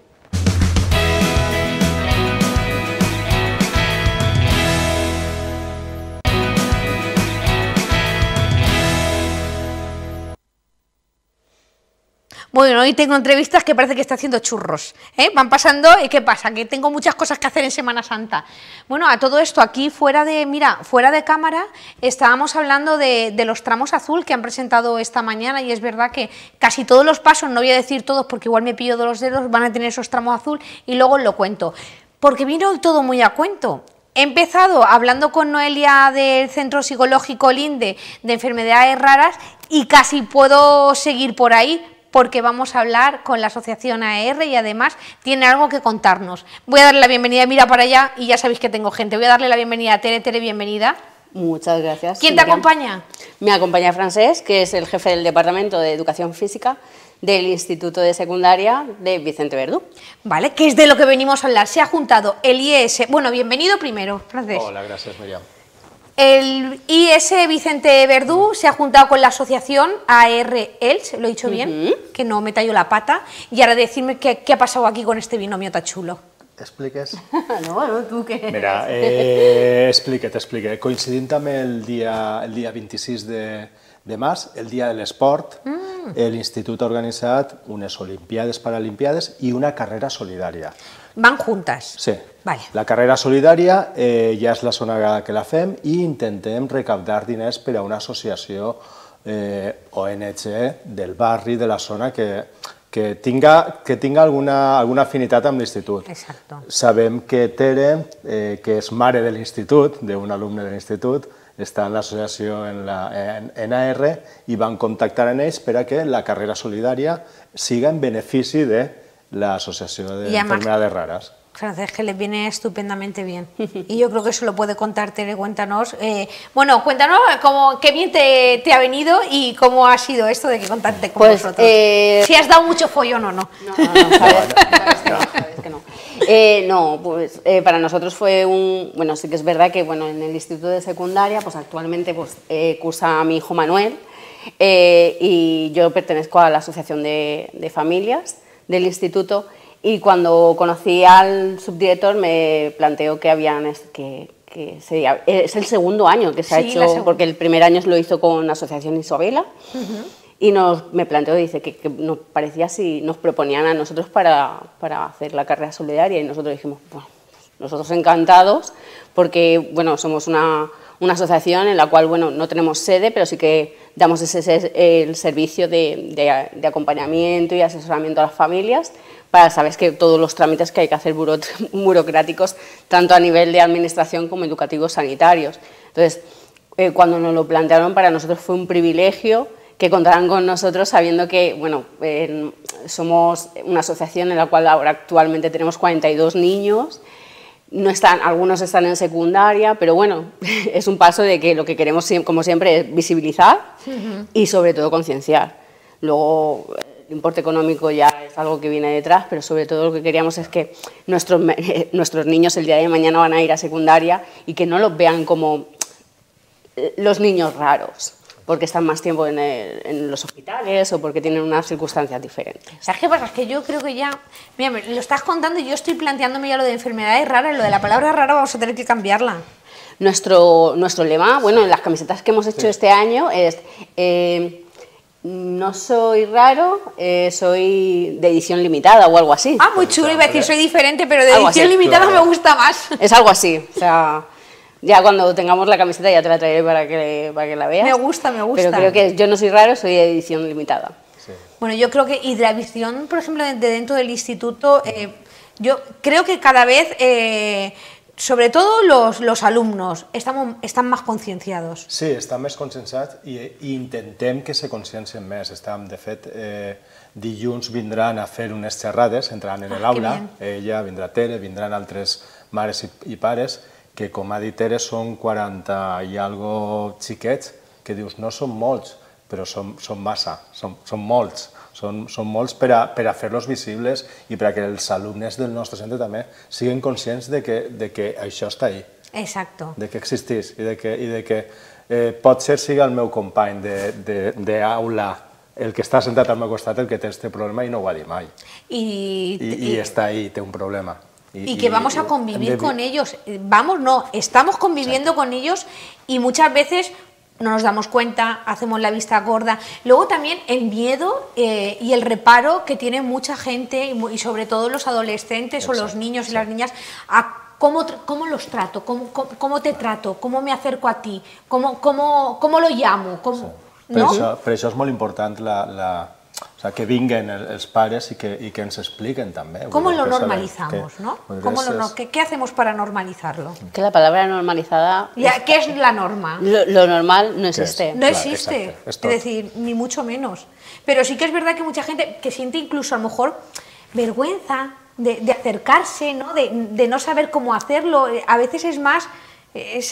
Bueno, hoy tengo entrevistas que parece que está haciendo churros, ¿eh? Van pasando, ¿y qué pasa? Que tengo muchas cosas que hacer en Semana Santa. Bueno, a todo esto, aquí fuera de, mira, fuera de cámara, estábamos hablando de, de los tramos azul que han presentado esta mañana, y es verdad que casi todos los pasos, no voy a decir todos porque igual me pillo de los dedos, van a tener esos tramos azul, y luego lo cuento. Porque viene hoy todo muy a cuento. He empezado hablando con Noelia del Centro Psicológico Linde de Enfermedades Raras, y casi puedo seguir por ahí, porque vamos a hablar con la asociación A E R y además tiene algo que contarnos. Voy a darle la bienvenida, mira para allá, y ya sabéis que tengo gente. Voy a darle la bienvenida a Tere. Tere, bienvenida. Muchas gracias. ¿Quién te Miriam. acompaña? Me acompaña Francés, que es el jefe del Departamento de Educación Física del Instituto de Secundaria de Vicente Verdú. Vale, que es de lo que venimos a hablar. Se ha juntado el I E S... Bueno, bienvenido primero, Francés. Hola, gracias, Miriam. El I S Vicente Verdú se ha juntado con la asociación A E R E L S, lo he dicho bien, uh-huh. Que no me tallo la pata, y ahora decirme qué, qué ha pasado aquí con este binomio tan chulo. ¿Expliques? no, no, tú qué. Mira, eh, explique, te explique. Coincidint amb el dia, el dia vint-i-sis de, de març, el dia de l'esport, mm. l'Institut ha organitzat unes Olimpiades, Paralimpiades i una carrera solidària. Van juntas. Sí. Vale. La carrera solidària eh, ja és la zona que la fem i intentem recaptar diners per a una associació eh, O N G del barri, de la zona, que, que tinga, que tinga alguna, alguna afinitat amb l'institut. Exacto. Sabem que Tere, eh, que és mare de l'institut, d'un alumne de l'institut, està en l'associació en, la, en, en A R i van contactar amb ells per a que la carrera solidària siga en benefici de l'Associació d'Enfermedades Raras. Francés, que les viene estupendamente bien. Y yo creo que eso lo puede contar Tere. Cuéntanos, eh, bueno, cuéntanos cómo, qué bien te, te ha venido y cómo ha sido esto de que contacte con pues, nosotros. Eh... Si has dado mucho follón o no. No, no, no, sabes, sabes que no, sabes que no. Eh, no, pues eh, para nosotros fue un... Bueno, sí que es verdad que bueno, en el Instituto de Secundaria, pues actualmente pues, eh, cursa a mi hijo Manuel eh, y yo pertenezco a la Asociación de, de Familias del Instituto. Y cuando conocí al subdirector me planteó que habían que, que sería, es el segundo año que se ha sí, hecho, porque el primer año lo hizo con la Asociación Isabela, uh-huh. y nos, me planteó, dice, que, que nos parecía si nos proponían a nosotros para, para hacer la carrera solidaria, y nosotros dijimos, bueno, nosotros encantados, porque bueno, somos una, una asociación en la cual bueno, no tenemos sede, pero sí que damos ese, el servicio de, de, de acompañamiento y asesoramiento a las familias, para, sabes, que todos los trámites que hay que hacer burocráticos, tanto a nivel de administración como educativos sanitarios. Entonces, eh, cuando nos lo plantearon, para nosotros fue un privilegio que contaran con nosotros, sabiendo que bueno, eh, somos una asociación en la cual ahora actualmente tenemos cuarenta y dos niños, no están, algunos están en secundaria, pero bueno, es un paso de que lo que queremos, como siempre, es visibilizar uh-huh. y sobre todo concienciar. Luego, el importe económico ya es algo que viene detrás, pero sobre todo lo que queríamos es que nuestros, nuestros niños el día de mañana van a ir a secundaria y que no los vean como los niños raros, porque están más tiempo en, el, en los hospitales o porque tienen unas circunstancias diferentes. ¿Sabes qué pasa? Es que yo creo que ya... Mira, me lo estás contando y yo estoy planteándome ya lo de enfermedades raras, lo de la palabra rara vamos a tener que cambiarla. Nuestro, nuestro lema, bueno, en las camisetas que hemos hecho sí. este año es... Eh, no soy raro, eh, soy de edición limitada o algo así. Ah, muy chulo, iba a decir soy diferente, pero de algo edición así. limitada claro. me gusta más. Es algo así, o sea, ya cuando tengamos la camiseta ya te la traeré para que, para que la veas. Me gusta, me gusta. Pero creo que yo no soy raro, soy de edición limitada. Sí. Bueno, yo creo que, y de la visión, por ejemplo, de dentro del instituto, eh, yo creo que cada vez, eh, sobre todo los, los alumnos, estamos, están más concienciados. Sí, estan més conscienciats i, i intentem que se consciencien més. Estem, de fet, eh, dilluns vindran a fer unes xerrades, entraran en Ah, l'aula, que ella, vindrà Tere, vindran altres mares i, i pares, que com ha dit Tere són quaranta i algo xiquets, que dius, no són molts, però són, són massa, són, són molts. Són, són molts per a, per a fer-los visibles i per a que els alumnes del nostre centre també siguin conscients de que, de que això està ahí. Exacto. De que existís i de que, i de que eh, potser sigui el meu company d'aula el que està sentat al meu costat el que té aquest problema i no ho ha dit mai. Y, I, i, i està ahí, té un problema. Y, y que vamos a convivir con ellos. Vamos, no, estamos conviviendo con ellos y muchas veces no nos damos cuenta, hacemos la vista gorda. Luego también el miedo eh, y el reparo que tiene mucha gente, y, y sobre todo los adolescentes. Exacto, o los niños y las niñas, a cómo, cómo los trato, cómo, cómo, cómo te trato, cómo me acerco a ti, cómo, cómo, cómo lo llamo. Cómo, sí. per, ¿no? això, per això és molt important la, la, o sea, que vinguen els pares i que, i que ens expliquen també. ¿Cómo lo normalizamos? Que, ¿no? ¿Cómo lo, no, ¿qué, ¿Qué hacemos para normalizarlo? Que la palabra normalizada... Ya, es, ¿qué es la norma? Lo, lo normal no existe. No existe, claro, es, es decir, ni mucho menos. Pero sí que es verdad que mucha gente que siente incluso a lo mejor vergüenza de, de acercarse, ¿no? De, de no saber cómo hacerlo. A veces es más es,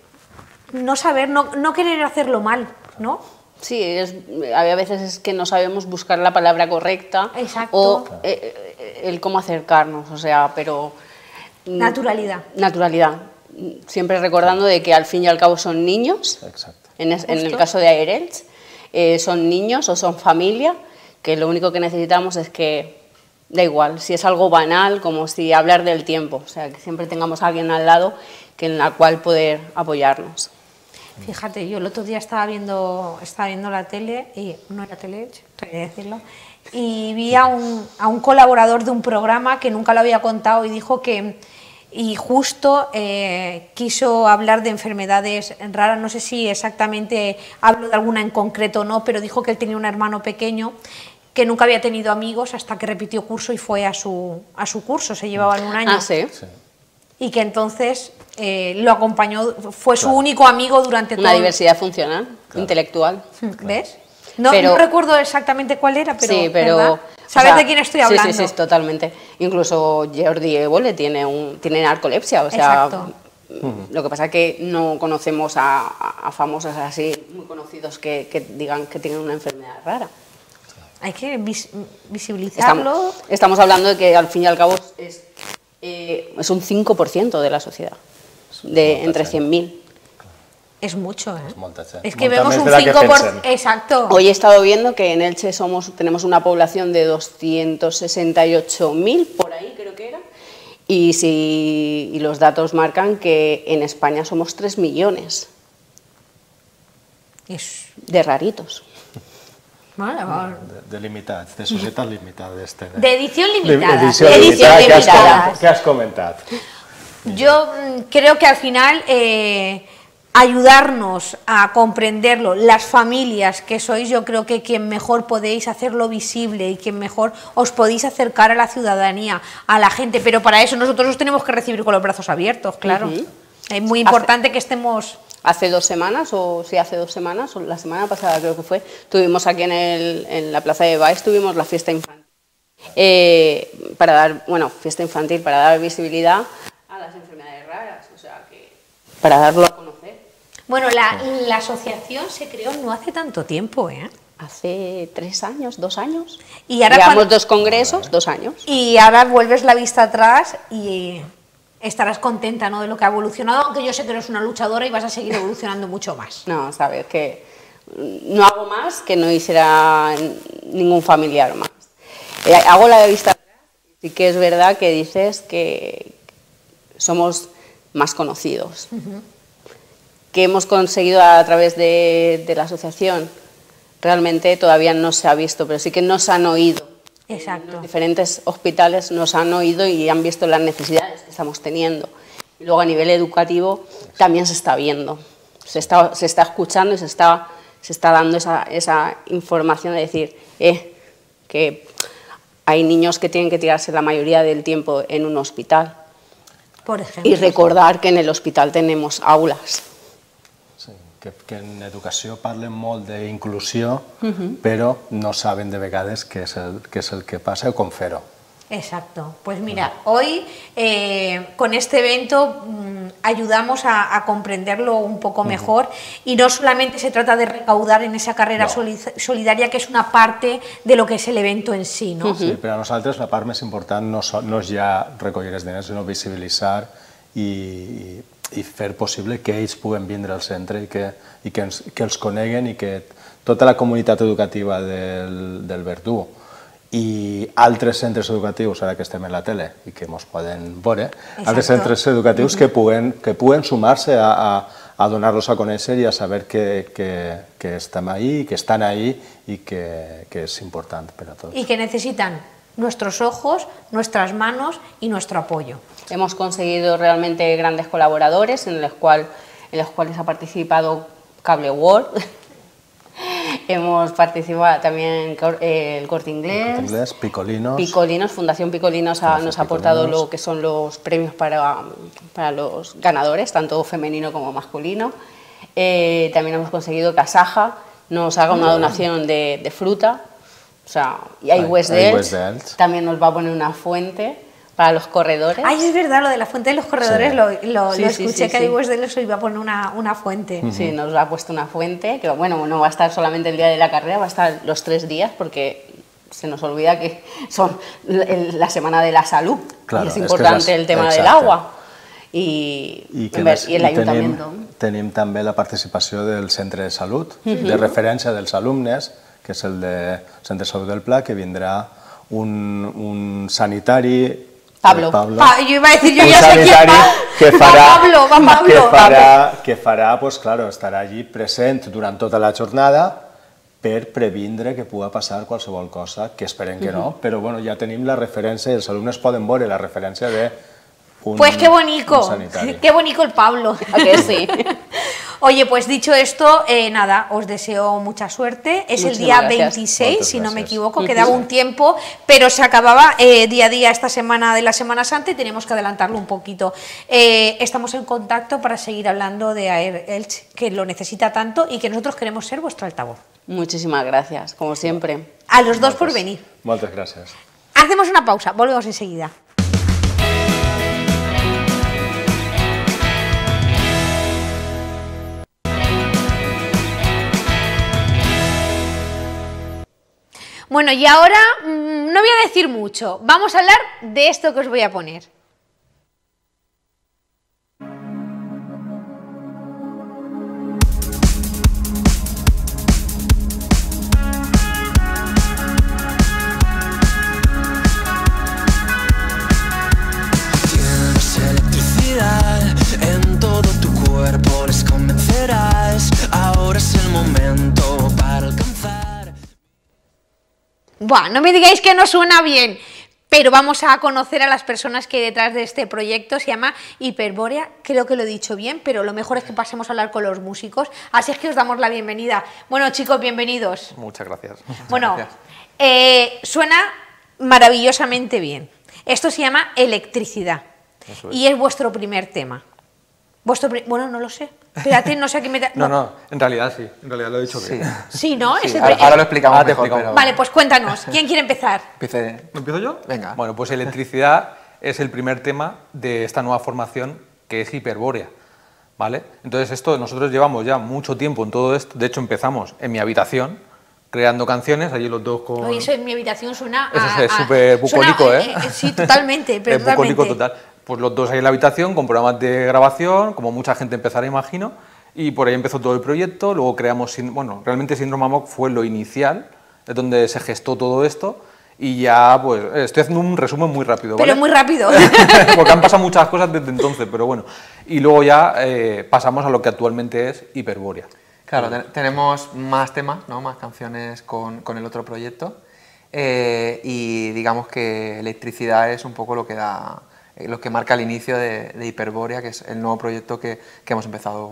no saber, no, no querer hacerlo mal, ¿no? Sí, es, a veces es que no sabemos buscar la palabra correcta. Exacto. O eh, el cómo acercarnos, o sea, pero... Naturalidad. Naturalidad. Siempre recordando de que al fin y al cabo son niños. Exacto. En, es, en el caso de Airels, eh, son niños o son familia, que lo único que necesitamos es que, da igual, si es algo banal, como si hablar del tiempo, o sea, que siempre tengamos a alguien al lado que en la cual poder apoyarnos. Fíjate, yo el otro día estaba viendo, estaba viendo la tele, y no era tele, tengo que decirlo, y vi a un, a un colaborador de un programa que nunca lo había contado y dijo que, y justo eh, quiso hablar de enfermedades raras, no sé si exactamente hablo de alguna en concreto o no, pero dijo que él tenía un hermano pequeño que nunca había tenido amigos hasta que repitió curso y fue a su, a su curso, se llevaban un año. Ah, ¿sí? Sí. Y que entonces eh, lo acompañó, fue su claro. único amigo durante Una todo... Una diversidad funcional, claro. intelectual. ¿Ves? No, pero, no recuerdo exactamente cuál era, pero... Sí, pero... ¿verdad? ¿Sabes o sea, de quién estoy hablando? Sí, sí, sí, totalmente. Incluso Jordi Évole tiene, un, tiene narcolepsia, o sea... Exacto. Lo que pasa es que no conocemos a, a famosos así, muy conocidos, que, que digan que tienen una enfermedad rara. Hay que vis visibilizarlo. Estamos, estamos hablando de que al fin y al cabo es... Eh, es un cinco por ciento de la sociedad, de entre cien mil. Es mucho, ¿eh? Es, molta, sí. Es que Molta vemos un cinco por ciento. Exacto. Hoy he estado viendo que en Elche somos, tenemos una población de doscientos sesenta y ocho mil, por ahí creo que era, y, si, y los datos marcan que en España somos tres millones es... de raritos. Vale, vale. De, de limitats, de societats limitades. Este, de, de edición limitada. De edición, de edición limitada, limitada. ¿Qué has comentado? Yo creo que al final eh, ayudarnos a comprenderlo, las familias que sois, yo creo que quien mejor podéis hacerlo visible y quien mejor os podéis acercar a la ciudadanía, a la gente, pero para eso nosotros os tenemos que recibir con los brazos abiertos, claro. Uh-huh. Es muy importante hace, que estemos... Hace dos semanas, o sí, hace dos semanas, o la semana pasada creo que fue, tuvimos aquí en, el, en la Plaza de Baix, tuvimos la fiesta infantil, eh, para dar, bueno, fiesta infantil, para dar visibilidad a las enfermedades raras, o sea, que para darlo a conocer. Bueno, la, la asociación se creó no hace tanto tiempo, ¿eh? Hace tres años, dos años. Y ahora llevamos cuando... dos congresos, dos años. Y ahora vuelves la vista atrás y estarás contenta, ¿no?, de lo que ha evolucionado, aunque yo sé que eres una luchadora y vas a seguir evolucionando mucho más. No, sabes que no hago más que no hiciera ningún familiar más. Eh, hago la vista atrás, sí que es verdad que dices que somos más conocidos. Uh-huh. Que hemos conseguido a través de, de la asociación, realmente todavía no se ha visto, pero sí que nos han oído. Exacto. En los diferentes hospitales nos han oído y han visto las necesidades que estamos teniendo. Y luego a nivel educativo también se está viendo, se está, se está escuchando y se está, se está dando esa, esa información de decir eh, que hay niños que tienen que tirarse la mayoría del tiempo en un hospital. Por ejemplo. Y recordar que en el hospital tenemos aulas. Sí, que, que en educació parlen molt d'inclusió, Uh-huh. però no saben de vegades què és el, què és el que passa o com fer-ho. Exacto. Pues mira, hoy eh, con este evento mmm, ayudamos a, a comprenderlo un poco mejor y no solamente se trata de recaudar en esa carrera No. soli- solidaria, que es una parte de lo que es el evento en sí, ¿no? Sí, per a nosaltres la part més important no, so, no és ja recollir els diners, sinó visibilitzar i, i, i fer possible que ells puguen vindre al centre i que, i que, ens, que els coneguen i que tota la comunitat educativa del, del Verdú i altres centres educatius, ara que estem en la tele i que ens poden veure, altres centres educatius que puguen, que puguen sumar-se a, a, a donar-los a conèixer i a saber que, que, que estem ahí, que estan ahí i que, que és important per a tots. Y que necesitan nuestros ojos, nuestras manos y nuestro apoyo. Hemos conseguido realmente grandes colaboradores en los, cual, en los cuales ha participado Cable World. Hemos participado también eh, el Corte Inglés, Corte Inglés, Picolinos. Picolinos, Fundación Picolinos ha- nos ha aportado Picolinos. lo que son los premios para, para los ganadores, tanto femenino como masculino. Eh, también hemos conseguido que Asaja nos haga una donación de, de fruta. O sea, y hay Ay, West hay de West Elche, de Elche. también nos va a poner una fuente para los corredores. Ay, es verdad, lo de la fuente de los corredores, Sí. lo, lo, Sí, lo sí, escuché sí, que sí. hay West de los iba a poner una, una fuente. Sí, nos ha puesto una fuente, que bueno, no va a estar solamente el día de la carrera, va a estar los tres días, porque se nos olvida que son el- la semana de la salud, Claro, y es es que importante las- el tema del exacte. agua. Y, I, que en ver- les- y el i tenim, ayuntamiento. tenim també la participació del centre de salut, Mhm. de referència dels alumnes, que és el de Centre de Salut del Pla, que vindrà un, un sanitari... Pablo. Pablo Pa- yo iba a decir, yo un ya sé quién sanitari va. que Va farà, Pablo, va Pablo. que farà, que farà, pues, claro, estarà allí present durant tota la jornada per previndre que pugui passar qualsevol cosa, que esperem que no, Mhm. però bueno, ja tenim la referència i els alumnes poden veure la referència de un, Pues qué bonito, un sanitari. qué bonito el Pablo. ¿A que sí? Oye, pues dicho esto, eh, nada, os deseo mucha suerte. Es el Muchísimas día gracias. veintiséis, Muchas si no me gracias. equivoco, Ujú. quedaba un tiempo, pero se acababa eh, día a día esta semana de la Semana Santa y tenemos que adelantarlo un poquito. Eh, estamos en contacto para seguir hablando de A E R Elche, que lo necesita tanto y que nosotros queremos ser vuestro altavoz. Muchísimas gracias, como siempre. A los dos por venir. Moltes gràcies. Hacemos una pausa, volvemos enseguida. Bueno, y ahora mmm, no voy a decir mucho, vamos a hablar de esto que os voy a poner. Tienes electricidad en todo tu cuerpo, les convencerás. Ahora es el momento para alcanzar. Buah, no me digáis que no suena bien, pero vamos a conocer a las personas que hay detrás de este proyecto. Se llama Hiperbórea, creo que lo he dicho bien, pero lo mejor es que pasemos a hablar con los músicos, así es que os damos la bienvenida. Bueno, chicos, bienvenidos. Muchas gracias. Muchas Bueno, gracias. eh, suena maravillosamente bien. Esto se llama Electricidad Eso es. y es vuestro primer tema. Vuestro pri- bueno, no lo sé. Espérate, no sé a qué me... da- No, no, en realidad sí, en realidad lo he dicho bien. Sí, ¿no? Sí, Es el ahora, pri- ahora lo explicamos Ahora te mejor, explicamos. pero- Vale, pues cuéntanos. ¿Quién quiere empezar? Empiece- ¿Empiezo yo? Venga. Bueno, pues Electricidad es el primer tema de esta nueva formación que es Hiperbórea, ¿vale? Entonces esto, nosotros llevamos ya mucho tiempo en todo esto, de hecho empezamos en mi habitación, creando canciones, allí los dos con... Oye, eso en mi habitación suena Eso a- es a- súper bucólico, suena, ¿eh? Sí, totalmente, pero Es bucólico totalmente. total. Pues los dos ahí en la habitación con programas de grabación, como mucha gente empezará, imagino, y por ahí empezó todo el proyecto. Luego creamos, Sin- bueno, realmente Síndrome Amok fue lo inicial, es donde se gestó todo esto. Y ya, pues, estoy haciendo un resumen muy rápido, ¿vale? Pero muy rápido. Porque han pasado muchas cosas desde entonces, pero bueno. Y luego ya eh, pasamos a lo que actualmente es Hiperbórea. Claro, te- tenemos más temas, ¿no? Más canciones con, con el otro proyecto. Eh, y digamos que Electricidad es un poco lo que da, eh, lo que marca el inicio de, de Hiperbórea, que es el nuevo proyecto que, que hemos empezado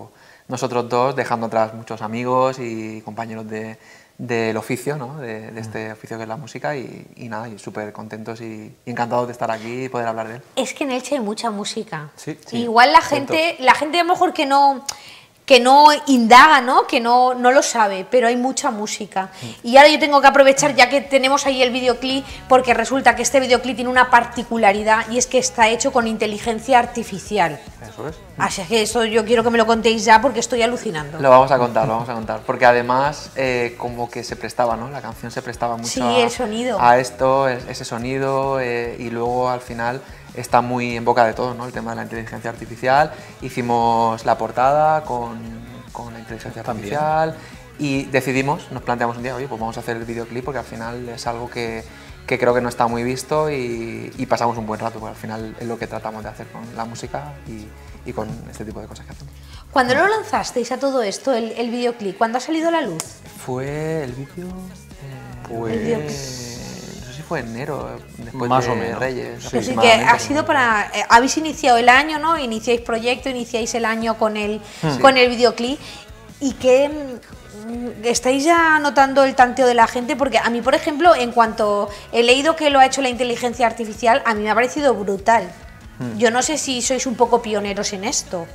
nosotros dos, dejando atrás muchos amigos y compañeros de, del oficio, ¿no? de, de este oficio que es la música y, y nada, y súper contentos y, y encantados de estar aquí y poder hablar de él. Es que en Elche hay mucha música. Sí, sí. Igual la gente, la gente a lo mejor que no, que no indaga, ¿no? Que no, no lo sabe, pero hay mucha música. Y ahora yo tengo que aprovechar, ya que tenemos ahí el videoclip, porque resulta que este videoclip tiene una particularidad y es que está hecho con inteligencia artificial. Eso es. Así que eso yo quiero que me lo contéis ya porque estoy alucinando. Lo vamos a contar, lo vamos a contar, porque además eh, como que se prestaba, ¿no? La canción se prestaba mucho Sí, a, el sonido. a esto, es- ese sonido eh, y luego al final está muy en boca de todos, ¿no? El tema de la inteligencia artificial. Hicimos la portada con, con la inteligencia artificial y decidimos, nos planteamos un día, oye, pues vamos a hacer el videoclip porque al final es algo que, que creo que no está muy visto y, y pasamos un buen rato, porque al final es lo que tratamos de hacer con la música y, y con este tipo de cosas que hacemos. Cuando lo lanzasteis a todo esto, el, el videoclip, ¿cuándo ha salido a la luz? Fue el vídeo, eh, Pues- El videoclip. no sé si fue enero, después Más de o menos, Reyes. sí. Así que aproximadamente. ha sido para... eh, habéis iniciado el año, ¿no? Iniciáis proyecto, iniciáis el año con el, Sí. con el videoclip. ¿Y qué mm, estáis ya notando el tanteo de la gente? Porque a mí, por ejemplo, en cuanto he leído que lo ha hecho la inteligencia artificial, a mí me ha parecido brutal. Mm. Yo no sé si sois un poco pioneros en esto.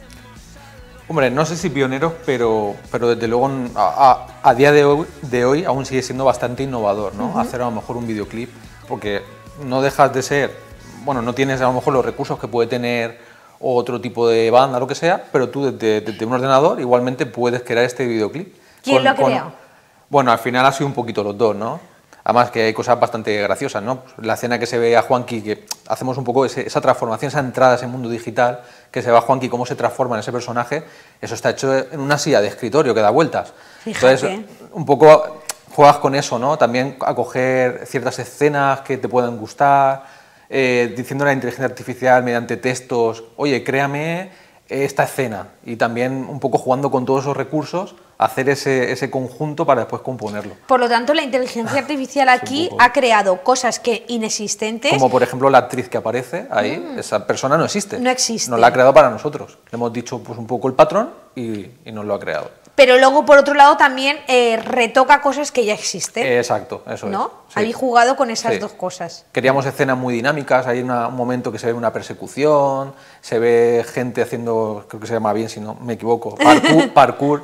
Hombre, no sé si pioneros, pero, pero desde luego a, a- a día de hoy, de hoy aún sigue siendo bastante innovador, ¿no? Ujú. Hacer a lo mejor un videoclip, porque no dejas de ser, bueno, no tienes a lo mejor los recursos que puede tener otro tipo de banda, lo que sea, pero tú desde, desde un ordenador igualmente puedes crear este videoclip. ¿Quién Con- lo ha con- creado? Bueno, al final ha sido un poquito los dos, ¿no? Además que hay cosas bastante graciosas, ¿no? Pues la escena que se ve a Juanqui, que hacemos un poco ese- esa transformación, esa entrada a ese mundo digital, que se ve a Juanqui cómo se transforma en ese personaje, eso está hecho en una silla de escritorio que da vueltas. Fíjate. Entonces, un poco juegas con eso, ¿no? También a coger ciertas escenas que te puedan gustar, eh, diciendo a la inteligencia artificial mediante textos, oye, créame esta escena, y también un poco jugando con todos esos recursos, hacer ese, ese conjunto para después componerlo. Por lo tanto, la inteligencia artificial aquí ha creado cosas que inexistentes. Como por ejemplo la actriz que aparece ahí, esa persona no existe. No existe. Nos la ha creado para nosotros. Le hemos dicho pues un poco el patrón y, y nos lo ha creado. Pero luego, por otro lado, también eh, retoca cosas que ya existen. Exacto, eso ¿No? es. sí. Habéis jugado con esas Sí. dos cosas. Queríamos escenas muy dinámicas, hay una- un momento que se ve una persecución, se ve gente haciendo, creo que se llama bien si no me equivoco, parkour, parkour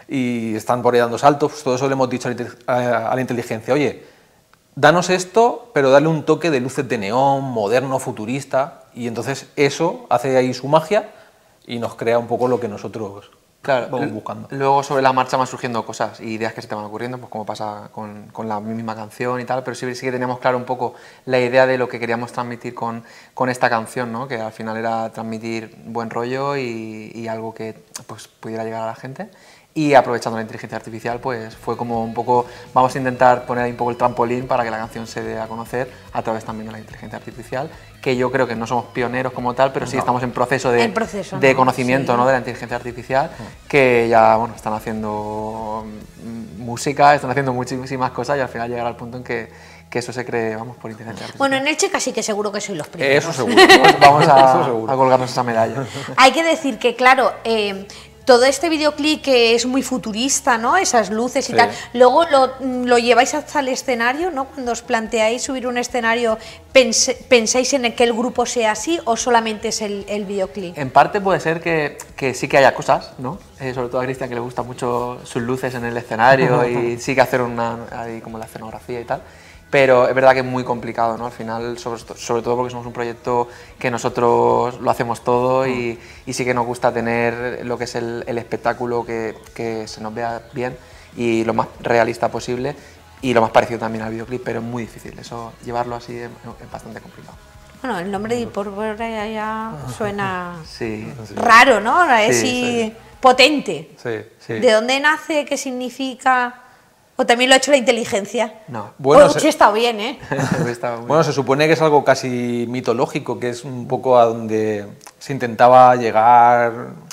y están por ahí dando saltos, pues todo eso le hemos dicho a la inte- a a la inteligencia, oye, danos esto, pero darle un toque de luces de neón, moderno, futurista, y entonces eso hace ahí su magia y nos crea un poco lo que nosotros Claro, vamos l- buscando. luego sobre la marcha van surgiendo cosas y ideas que se te van ocurriendo, pues como pasa con, con la misma canción y tal, pero sí, sí que teníamos claro un poco la idea de lo que queríamos transmitir con, con esta canción, ¿no? Que al final era transmitir buen rollo y, y algo que pues, pudiera llegar a la gente. Y aprovechando la inteligencia artificial, pues fue como un poco, vamos a intentar poner ahí un poco el trampolín para que la canción se dé a conocer a través también de la inteligencia artificial, que yo creo que no somos pioneros como tal, pero sí No. estamos en proceso de, En proceso, de ¿no? conocimiento, Sí. ¿no? de la inteligencia artificial, que ya bueno, están haciendo mm, música, están haciendo muchísimas cosas y al final llegará al punto en que, que eso se cree, vamos, por inteligencia artificial. Bueno, en Elche casi que seguro que sois los primeros. Eso seguro, vamos, vamos a, Eso seguro. a colgarnos esa medalla. Hay que decir que, claro, eh, todo este videoclip que es muy futurista, ¿no? Esas luces y Sí. tal, luego lo, lo lleváis hasta el escenario, ¿no? Cuando os planteáis subir un escenario, pense- ¿pensáis en que el grupo sea así o solamente es el, el videoclip? En parte puede ser que, que sí que haya cosas, ¿no? Eh, sobre todo a Cristian, que le gusta mucho sus luces en el escenario y sí que hacer una, ahí como la escenografía y tal. Pero es verdad que es muy complicado, ¿no? Al final, sobre, sobre todo porque somos un proyecto que nosotros lo hacemos todo y, y sí que nos gusta tener lo que es el, el espectáculo que, que se nos vea bien y lo más realista posible y lo más parecido también al videoclip, pero es muy difícil. Eso, llevarlo así es, es bastante complicado. Bueno, el nombre de Pólvora ya, ya suena Sí. raro, ¿no? Es Sí, así sí. potente. Sí, sí. ¿De dónde nace? ¿Qué significa? ¿O también lo ha hecho la inteligencia? No. Bueno, Oh, se- sí, está bien, ¿eh? Está muy Bueno, se supone que es algo casi mitológico, que es un poco a donde se intentaba llegar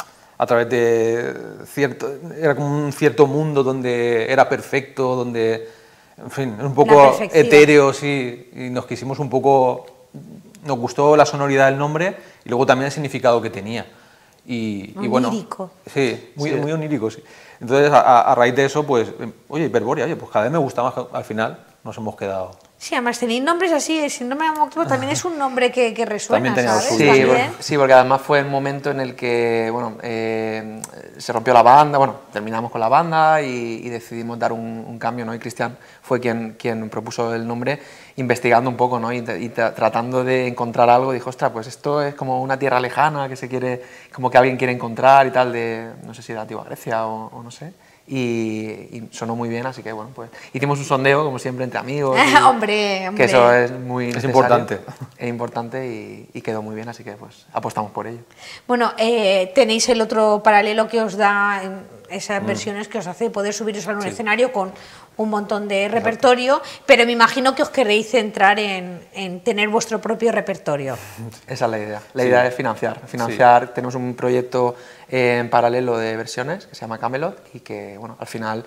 a través de cierto, era como un cierto mundo donde era perfecto, donde, en fin, un La poco perfección. etéreo, sí, y nos quisimos un poco, nos gustó la sonoridad del nombre y luego también el significado que tenía. y, y bueno, Onírico. sí, muy, Sí. muy onírico, sí. Entonces, a, a raíz de eso, pues, oye, Hiperbórea, oye, pues cada vez me gusta más, al final nos hemos quedado. Sí, además tenéis nombres así, el síndrome de Mockto también es un nombre que, que resuena, También tenía lo ¿sabes? suyo. Sí, También. por- sí, porque además fue el momento en el que, bueno, eh, se rompió la banda, bueno, terminamos con la banda y, y decidimos dar un, un cambio, ¿no? Y Cristian fue quien, quien propuso el nombre, investigando un poco, ¿no? Y, y tra- tratando de encontrar algo, dijo, ostras, pues esto es como una tierra lejana que se quiere, como que alguien quiere encontrar y tal, de, no sé si de la antigua Grecia o, o no sé. Y, y sonó muy bien, así que bueno, pues hicimos un sondeo, como siempre, entre amigos. y- Hombre, hombre. Que eso es muy Es necesario, importante. Es importante y, y quedó muy bien, así que pues apostamos por ello. Bueno, eh, tenéis el otro paralelo que os da en esas Mm. versiones que os hace poder subiros a un escenario con un montón de repertorio, pero me imagino que os queréis centrar en, en tener vuestro propio repertorio. Esa es la idea. La Sí. idea es financiar. Financiar, tenemos un proyecto eh, en paralelo de versiones que se llama Camelot y que, bueno, al final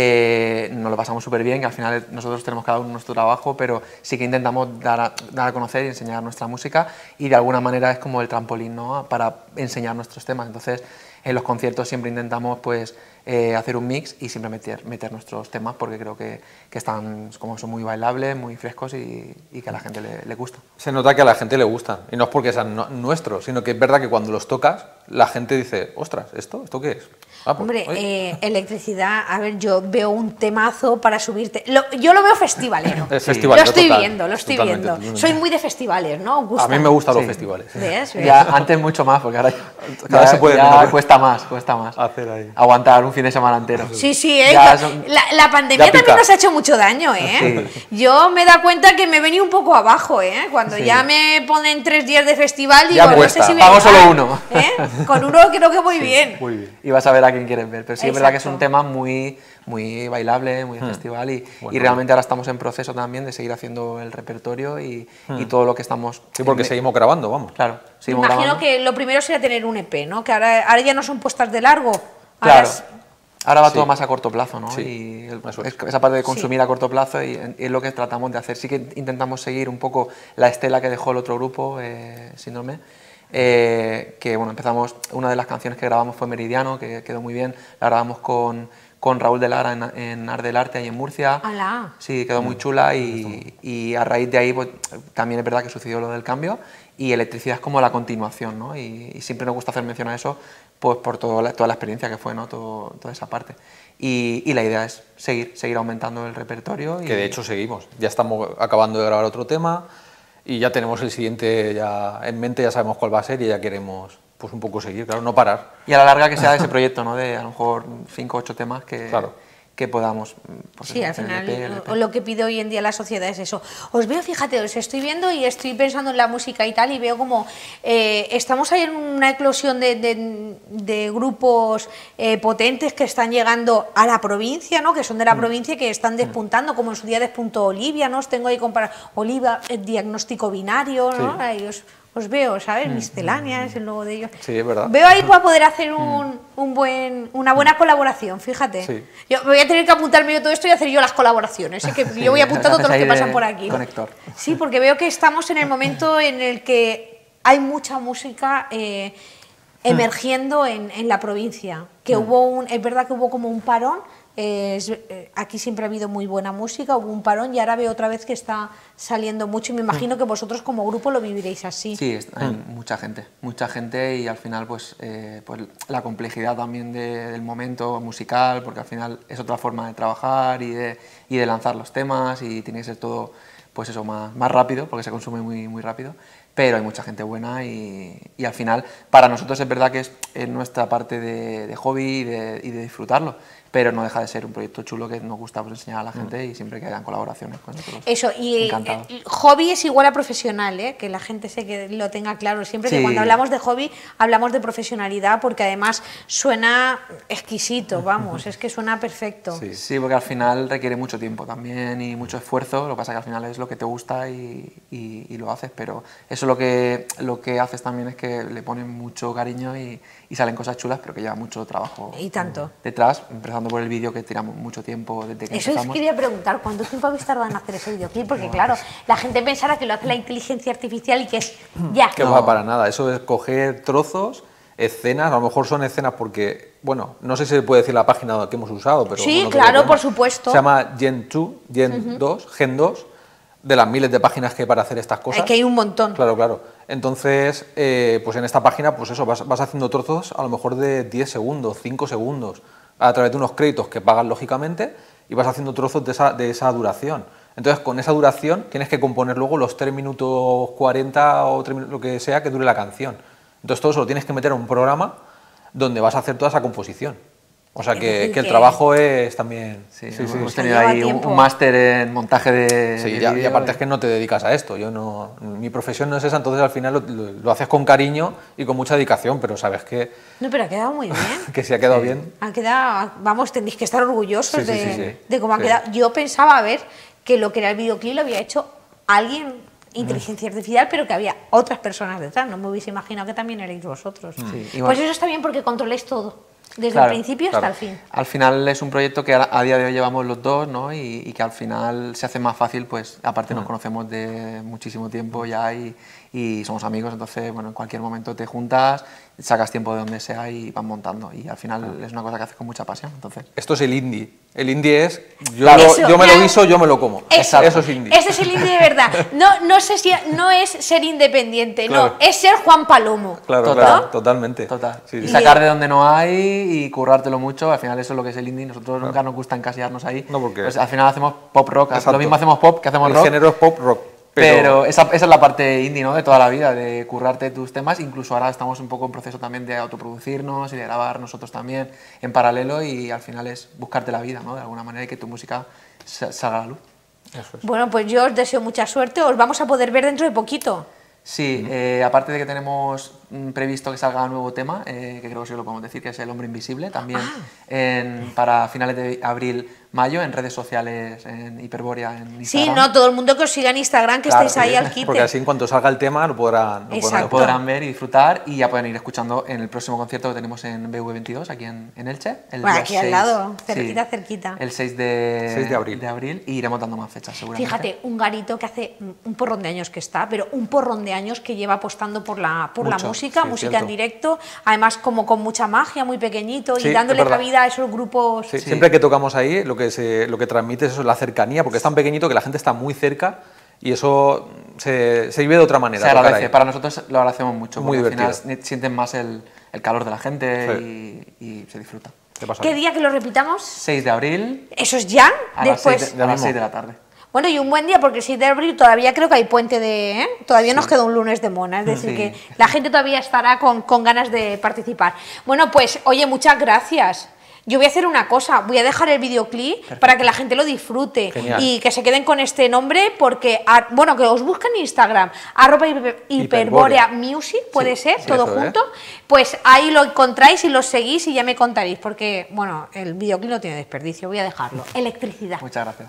eh, nos lo pasamos súper bien, que al final nosotros tenemos cada uno nuestro trabajo, pero sí que intentamos dar a, dar a conocer y enseñar nuestra música y de alguna manera es como el trampolín, ¿no? Para enseñar nuestros temas. Entonces, en los conciertos siempre intentamos pues eh, hacer un mix y siempre meter, meter nuestros temas porque creo que, que están, como son muy bailables, muy frescos y, y que a la gente le, le gusta. Se nota que a la gente le gustan, y no es porque sean no- nuestros, sino que es verdad que cuando los tocas, la gente dice, ostras, ¿esto? ¿Esto qué es? Ah, pues, Hombre, oye. eh, electricidad, a ver, yo veo un temazo para subirte. Lo- yo lo veo festivalero. Es festivalero Lo estoy total, viendo, lo estoy totalmente, viendo. totalmente. Soy muy de festivales, ¿no? ¿Os A gustan? mí me gustan los Sí. festivales. ¿Ves? ¿Ves? Ya antes mucho más, porque ahora ya, Cada vez se puede ya menos. cuesta más, cuesta más. Hacer ahí. Aguantar un fin de semana entero. Sí, sí, ¿eh? Ya son- la, la pandemia ya también pica. nos ha hecho mucho daño, ¿eh? Yo me he dado cuenta que me he venido un poco abajo, ¿eh? Cuando Sí. ya me ponen tres días de festival, digo, Ya no cuesta. sé si voy a Pago llegar, solo uno. ¿eh? Con uno creo que voy bien. Muy bien. Y vas a ver a quién quieres ver. Pero sí es verdad que es un Exacto. tema muy, muy bailable, muy de Hmm. festival y, Bueno. y realmente ahora estamos en proceso también de seguir haciendo el repertorio y, Hmm. y todo lo que estamos... Sí, porque en- seguimos grabando, vamos. Claro, Me seguimos imagino grabando. que lo primero sería tener un E P, ¿no? Que ahora, ahora ya no son puestas de largo. Ahora Claro. es- Ahora va Sí. todo más a corto plazo, ¿no? Sí, Y el- eso es. es- esa parte de consumir a corto plazo y, y es lo que tratamos de hacer. Sí que intentamos seguir un poco la estela que dejó el otro grupo, eh, Síndrome, eh, que bueno, empezamos, una de las canciones que grabamos fue Meridiano, que quedó muy bien, la grabamos con, con Raúl de Lara en, en Art del Arte, ahí en Murcia. Alá. Sí, quedó muy chula y, y a raíz de ahí pues, también es verdad que sucedió lo del cambio y Electricidad es como la continuación, ¿no? Y, y siempre nos gusta hacer mención a eso pues por todo la- toda la experiencia que fue, ¿no? Todo, toda esa parte. Y, y la idea es seguir, seguir aumentando el repertorio. Y, Que de hecho seguimos. Ya estamos acabando de grabar otro tema y ya tenemos el siguiente ya en mente, ya sabemos cuál va a ser y ya queremos pues un poco seguir, claro, no parar. y a la larga que sea ese proyecto, ¿no? De a lo mejor cinco o ocho temas que, Claro. que podamos... Pues, Sí, al hacer el final E P, el E P. o- lo que pide hoy en día la sociedad es eso. Os veo, fíjate, os estoy viendo y estoy pensando en la música y tal y veo como eh, estamos ahí en una eclosión de, de- de grupos eh, potentes que están llegando a la provincia, ¿no? Que son de la provincia y que están despuntando, como en su día despuntó Olivia, ¿no? Os tengo ahí comparar Oliva, el diagnóstico binario, ¿no? Sí. Ahí os, os veo, ¿sabes? Miscelánea es el nuevo de ellos. Sí, es verdad. Veo ahí para poder hacer un, un buen, una buena colaboración, fíjate. Sí. Yo me voy a tener que apuntarme yo todo esto y hacer yo las colaboraciones. ¿eh? Que yo voy apuntando todos los que Haces ahí pasan de por aquí. ¿no? Conector. Sí, porque veo que estamos en el momento en el que hay mucha música eh, emergiendo en, en la provincia. Que hubo un, es verdad que hubo como un parón. eh, es- eh, aquí siempre ha habido muy buena música, hubo un parón y ahora veo otra vez que está saliendo mucho y me imagino que vosotros como grupo lo viviréis así. Sí, es- hay mucha gente, mucha gente y al final pues, eh, pues la complejidad también de- del momento musical, porque al final es otra forma de trabajar y de, y de lanzar los temas y tiene que ser todo pues eso, más, más rápido, porque se consume muy, muy rápido, pero hay mucha gente buena y, y al final para nosotros es verdad que es, es nuestra parte de, de hobby y de, y de disfrutarlo, pero no deja de ser un proyecto chulo que nos gusta pues, enseñar a la gente y siempre que hayan colaboraciones con nosotros. Eso, y Encantados. eh, hobby es igual a profesional, ¿eh? Que la gente se que lo tenga claro siempre, que Sí. cuando hablamos de hobby hablamos de profesionalidad porque además suena exquisito, vamos, es que suena perfecto. Sí. Sí, porque al final requiere mucho tiempo también y mucho esfuerzo, lo que pasa que al final es lo que te gusta y, y- y lo haces, pero eso lo que, lo que haces también es que le ponen mucho cariño y, y salen cosas chulas, pero que lleva mucho trabajo Y tanto. detrás, empezando por el vídeo que tiramos mucho tiempo desde que Eso os empezamos. quería preguntar, ¿cuánto tiempo habéis tardado en hacer ese videoclip? Porque claro, la gente pensará que lo hace la inteligencia artificial y que es ya. Que va para nada, eso es coger trozos, escenas, a lo mejor son escenas porque, bueno, no sé si se puede decir la página que hemos usado, pero... Sí, bueno, claro, por supuesto. Se llama Gen dos, Gen Ujú. dos, Gen dos, de las miles de páginas que hay para hacer estas cosas. Hay que hay un montón. Claro, claro. Entonces, eh, pues en esta página, pues eso, vas, vas haciendo trozos a lo mejor de diez segundos, cinco segundos, a través de unos créditos que pagan lógicamente, y vas haciendo trozos de esa, de esa duración. Entonces, con esa duración tienes que componer luego los tres minutos cuarenta o tres, lo que sea que dure la canción. Entonces, todo eso lo tienes que meter en un programa donde vas a hacer toda esa composición. O sea, que, que el trabajo es también... Sí, sí, sí, hemos sí. tenido ahí un, un máster en montaje de, Sí, de ya- y vídeo aparte es que no te dedicas a esto. Yo no, mi profesión no es esa, entonces al final lo, lo- lo haces con cariño y con mucha dedicación, pero sabes que, No, pero ha quedado muy bien. que si ha quedado bien. Ha quedado, vamos, tenéis que estar orgullosos Sí, sí, de, sí, sí. de cómo ha Sí. quedado. Yo pensaba, a ver, que lo que era el videoclip lo había hecho alguien, inteligencia artificial, pero que había otras personas detrás. No me hubiese imaginado que también erais vosotros. Sí, y Pues bueno- eso está bien porque controláis todo, desde Claro, el principio hasta claro. el fin. Al final es un proyecto que a, a día de hoy llevamos los dos, ¿no? Y, y que al final se hace más fácil, pues aparte nos conocemos de muchísimo tiempo ya y, y somos amigos, entonces, bueno, en cualquier momento te juntas, sacas tiempo de donde sea y vas montando. Y al final es una cosa que haces con mucha pasión, entonces... Esto es el indie. El indie es, yo, Claro. lo- Eso, yo me lo ya. guiso, yo me lo como. Eso, Eso es indie. Ese es el indie de verdad. No, no sé si no es ser independiente, Claro. no, es ser Juan Palomo. Claro, Total. claro, totalmente. Total. Sí, Y sí. sacar de donde no hay y currártelo mucho, al final eso es lo que es el indie. Nosotros nunca nos gusta encasillarnos ahí. No, porque- Pues al final hacemos pop rock, Exacto. lo mismo hacemos pop que hacemos El rock. género es pop rock. Pero, Pero, esa, esa es la parte indie, ¿no? De toda la vida, de currarte tus temas. Incluso ahora estamos un poco en proceso también de autoproducirnos y de grabar nosotros también en paralelo y al final es buscarte la vida, ¿no? De alguna manera y que tu música sa- salga a la luz. Bueno, pues yo os deseo mucha suerte, os vamos a poder ver dentro de poquito. Sí, eh, aparte de que tenemos mm, previsto que salga un nuevo tema, eh, que creo que sí lo podemos decir, que es El Hombre Invisible, también en- para finales de abril, mayo, en redes sociales, en Hiperbórea, en Sí, Instagram. no, todo el mundo que os siga en Instagram, que Claro, estáis ahí sí. al quite. porque así en cuanto salga el tema lo podrán, lo podrán Exacto. Lo podrán ver y disfrutar y ya pueden ir escuchando en el próximo concierto que tenemos en B V veintidós, aquí en, en Elche. El Bueno, día aquí al seis, lado, sí, cerquita, cerquita. el seis de, seis de abril. de abril y iremos dando más fechas, seguramente. Fíjate, un garito que hace un porrón de años que está, pero un porrón de años que lleva apostando por la, por la Mucho, música, sí, música cierto. en directo, además como con mucha magia, muy pequeñito Sí, y es dándole verdad. cabida a esos grupos. Sí, siempre que tocamos ahí, lo que, se, lo que transmite es eso, la cercanía, porque es tan pequeñito que la gente está muy cerca y eso se, se vive de otra manera. Se tocar agradece, ahí. para nosotros lo agradecemos mucho, Muy porque al final divertido. sienten más el, el calor de la gente Sí. y, y se disfruta. ¿Qué pasa? ¿Qué día que lo repitamos? seis de abril ¿Eso es ya? a las Después. seis de, a las seis de la tarde. Bueno, y un buen día porque el seis de abril todavía creo que hay puente de... ¿eh? Todavía nos queda un lunes de mona, es decir, Sí. que la gente todavía estará con, con ganas de participar. Bueno, pues, oye, muchas gracias. Yo voy a hacer una cosa, voy a dejar el videoclip para que la gente lo disfrute. Genial. Y que se queden con este nombre porque, a- bueno, que os busquen en Instagram, arroba hiper- hiperbórea music, puede ser, sí, todo eso, ¿eh? junto. Pues ahí lo encontráis y lo seguís y ya me contaréis, porque, bueno, el videoclip no tiene desperdicio, voy a dejarlo. Electricidad. Muchas gracias.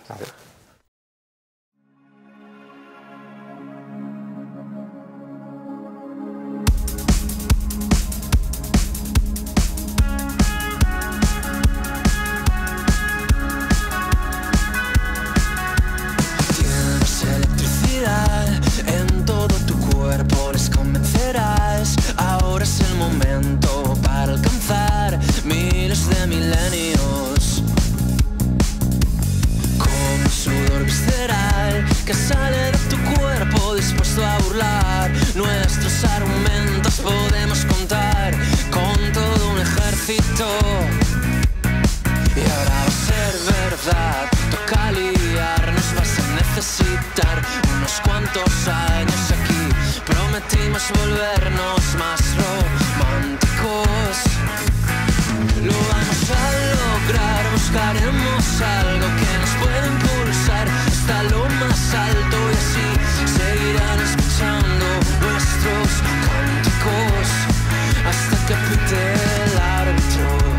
Tienes electricidad en todo tu cuerpo, les convencerás. Ahora es el momento para alcanzar miles de milenios. Como sudor visceral que sale de tu cuerpo, dispuesto a burlar nuestros argumentos. Podemos contar con todo un ejército. Y ahora va a ser verdad, toca liarnos, vas a necesitar unos cuantos años aquí. Prometimos volvernos más románticos. Lo vamos a lograr, buscaremos algo que nos pueda impulsar hasta lo más alto y así seguirán escuchando nuestros cánticos hasta que pite el árbitro.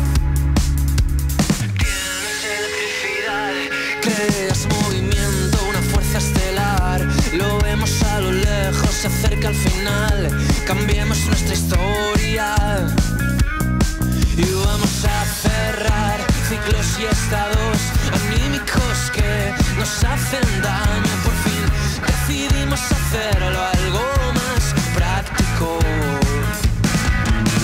Creas movimiento, una fuerza estelar. Lo vemos a lo lejos, se acerca al final. Cambiemos nuestra historia y vamos a cerrar ciclos y estados anímicos que nos hacen daño. Por fin decidimos hacerlo algo más práctico.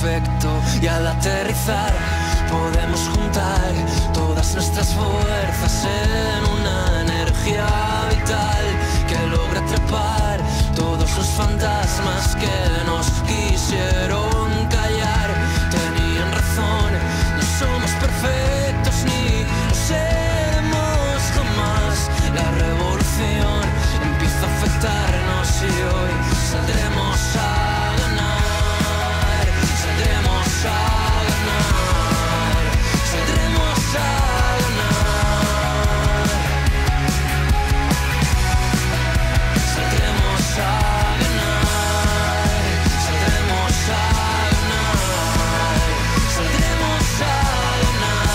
perfecto y al aterrizar podemos juntar todas nuestras fuerzas en una energía vital que logra trepar todos los fantasmas que nos quisieron callar. Tenían razón, no somos perfectos ni lo seremos jamás. La revolución empieza a afectarnos y hoy saldremos a ganar, saldremos a ganar, saldremos a ganar, saldremos a ganar, saldremos a ganar, saldremos a ganar.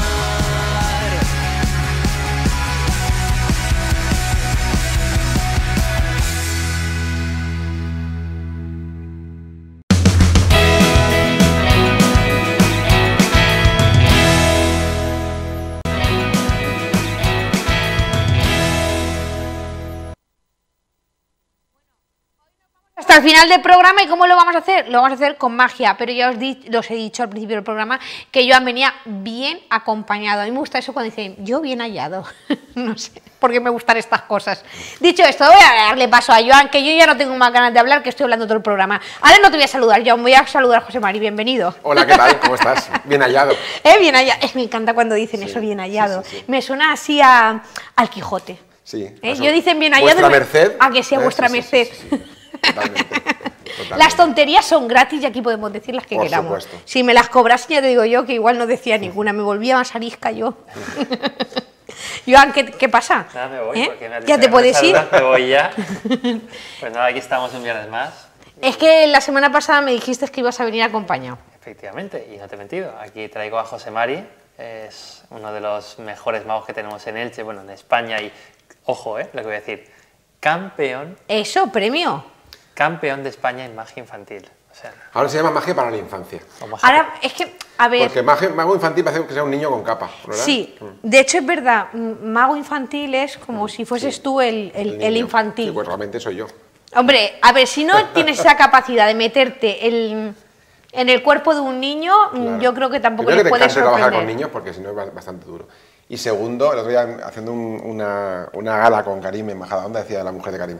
Hasta el final del programa. ¿Y cómo lo vamos a hacer? Lo vamos a hacer con magia, pero ya os, di, os he dicho al principio del programa que Joan venía bien acompañado. A mí me gusta eso cuando dicen yo bien hallado. No sé por qué me gustan estas cosas. Dicho esto, voy a darle paso a Joan, que yo ya no tengo más ganas de hablar, que estoy hablando todo el programa. Ahora no te voy a saludar, Joan, voy a saludar a José Mari. Bienvenido. Hola, ¿qué tal? ¿Cómo estás? Bien hallado. Eh, bien hallado. Es, me encanta cuando dicen sí, eso, bien hallado. Sí, sí, sí. Me suena así a, al Quijote. Sí. ¿Eh? Yo dicen bien hallado. Vuestra merced. A que sea ¿Eh? vuestra sí, merced. Sí, sí, sí. Totalmente, totalmente. Las tonterías son gratis y aquí podemos decir las que Por queramos. Supuesto. Si me las cobras, ya te digo yo que igual no decía ninguna, me volvía más arisca yo. Joan, ¿qué, ¿qué pasa? Nada, me voy, ¿Eh? porque me has ¿Ya dicho te puedes ir? Me voy ya. Pues nada, aquí estamos un viernes más. Es que la semana pasada me dijiste que ibas a venir acompañado. Efectivamente, y no te he mentido. Aquí traigo a José Mari, es uno de los mejores magos que tenemos en Elche, bueno, en España y, ojo, eh, lo que voy a decir, campeón. Eso, premio. Campeón de España en magia infantil. O sea, ahora se llama magia para la infancia. Ahora, es que, a ver... Porque magia, mago infantil parece que sea un niño con capa, ¿verdad? Sí, de hecho es verdad, mago infantil es como mm, si fueses sí, tú el, el, el, el infantil. Sí, pues realmente soy yo. Hombre, a ver, si no tienes esa capacidad de meterte el, en el cuerpo de un niño, claro. Yo creo que tampoco les que puedes sorprender. trabajar con niños porque si no es bastante duro. Y segundo, el otro día haciendo un, una, una gala con Karim en Majadahonda, decía la mujer de Karim,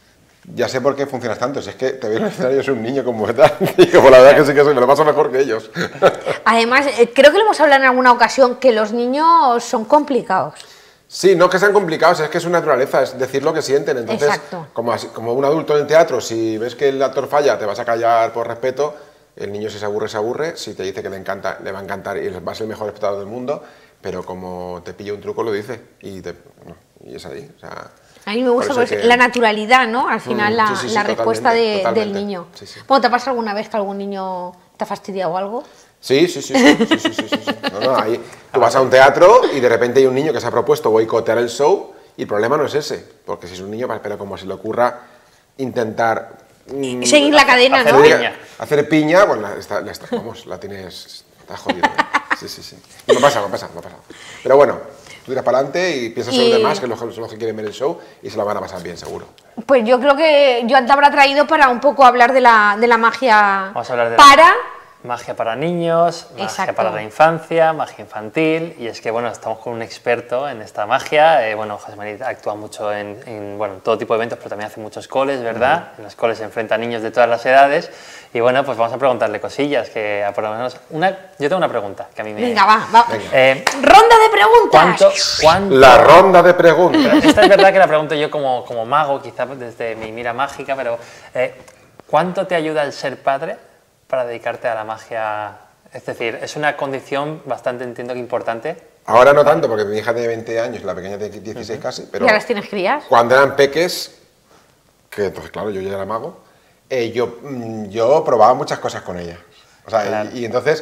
ya sé por qué funcionas tanto, si es que te veo en el escenario, soy un niño como tal. Y como la verdad que sí que soy, me lo paso mejor que ellos. Además, creo que lo hemos hablado en alguna ocasión, que los niños son complicados. Sí, no que sean complicados, es que es su naturaleza, es decir lo que sienten. Entonces, Exacto. Como, así, como un adulto en el teatro, si ves que el actor falla, te vas a callar por respeto, el niño si se aburre, se aburre, si te dice que le encanta, le va a encantar y va a ser el mejor espectador del mundo, pero como te pilla un truco, lo dice, y, te, no, y es ahí, o sea... A mí me gusta pues, que... la naturalidad, ¿no? Al final, mm, la, sí, sí, la sí, respuesta de, totalmente. Del niño. Sí, sí. Bueno, ¿te ha pasado alguna vez que algún niño te ha fastidiado algo? Sí, sí, sí, sí, sí, sí, sí, sí, sí. No, no, ahí, tú vas a un teatro y de repente hay un niño que se ha propuesto boicotear el show y el problema no es ese, porque si es un niño, pero como se le ocurra intentar... Mmm, seguir la cadena, hacer ¿no? Piña. Hacer piña, bueno, la, está, la está, vamos, la tienes... Está jodido. ¿eh? Sí, sí, sí. No pasa, no pasa, no pasa. Pero bueno... Tú tiras para adelante y piensas y... en los demás, que son los que quieren ver el show, y se lo van a pasar bien, seguro. Pues yo creo que Joan te habrá traído para un poco hablar de la, de la magia Vamos a hablar de para... La... Magia para niños, magia Exacto. Para la infancia, magia infantil, y es que bueno, estamos con un experto en esta magia. Eh, bueno, José Mari actúa mucho en, en bueno, todo tipo de eventos, pero también hace muchos coles, ¿verdad? Uh-huh. En los coles se enfrenta a niños de todas las edades, y bueno, pues vamos a preguntarle cosillas, que por lo menos... Una, yo tengo una pregunta que a mí me... Venga, va, va. Venga. Eh, ¡Ronda de preguntas! ¿Cuánto, cuánto... La ronda de preguntas. Esta es verdad que la pregunto yo como, como mago, quizá desde mi mira mágica, pero eh, ¿cuánto te ayuda el ser padre para dedicarte a la magia? Es decir, es una condición bastante, entiendo que importante. Ahora no tanto, porque mi hija tiene veinte años, la pequeña tiene dieciséis uh-huh. casi, pero... ¿Ya las tienes crías? Cuando eran peques, que entonces claro, yo ya era mago, eh, yo, yo probaba muchas cosas con ella. O sea, claro. y, y entonces,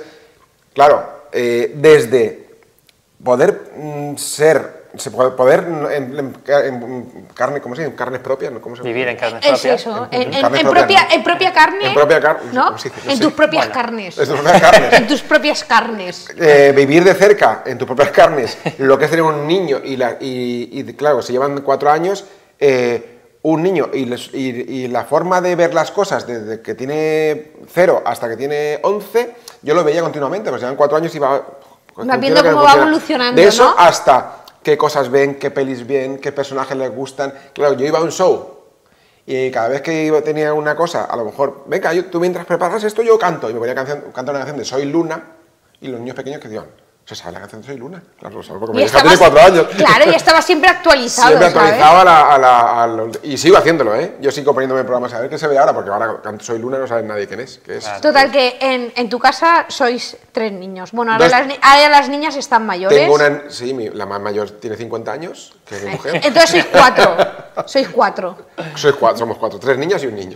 claro, eh, desde poder mm, ser... Se puede poder en, en, en carne, ¿cómo se dice? ¿Carnes propias? ¿Cómo se Vivir en carnes propias. Es eso, en, en, en, en, propia, ¿no? en propia carne. En propia carne, ¿no? Sí, no en sé. tus propias bueno, carnes. En tus propias carnes. En tus propias carnes. Eh, vivir de cerca, en tus propias carnes, lo que es tener un niño y, la, y, y claro, se llevan cuatro años, eh, un niño y, les, y, y la forma de ver las cosas desde que tiene cero hasta que tiene once, yo lo veía continuamente, pues llevan cuatro años y va... Va viendo cómo va evolucionando, de eso ¿no? hasta qué cosas ven, qué pelis ven, qué personajes les gustan. Claro, yo iba a un show y cada vez que iba, tenía una cosa, a lo mejor, venga, yo, tú mientras preparas esto yo canto, y me ponía a canción, cantar una canción de Soy Luna, y los niños pequeños que digan, ¿se sabe la canción de Soy Luna? Claro, lo sabe porque mi hija tiene cuatro años. Claro, y estaba siempre actualizado, Siempre actualizaba ¿sabes? a la, a la, a los, y sigo haciéndolo, ¿eh? Yo sigo poniéndome programas a ver qué se ve ahora, porque ahora canto Soy Luna no sabe nadie quién es. Qué es. Total, que en, en tu casa sois tres niños. Bueno, ahora, Dos- las, ni- ahora las niñas están mayores. Tengo una, sí, mi- la más mayor tiene cincuenta años, que es mi mujer. Entonces sois cuatro. Sois cuatro. Sois cuatro, somos cuatro, tres niñas y un niño.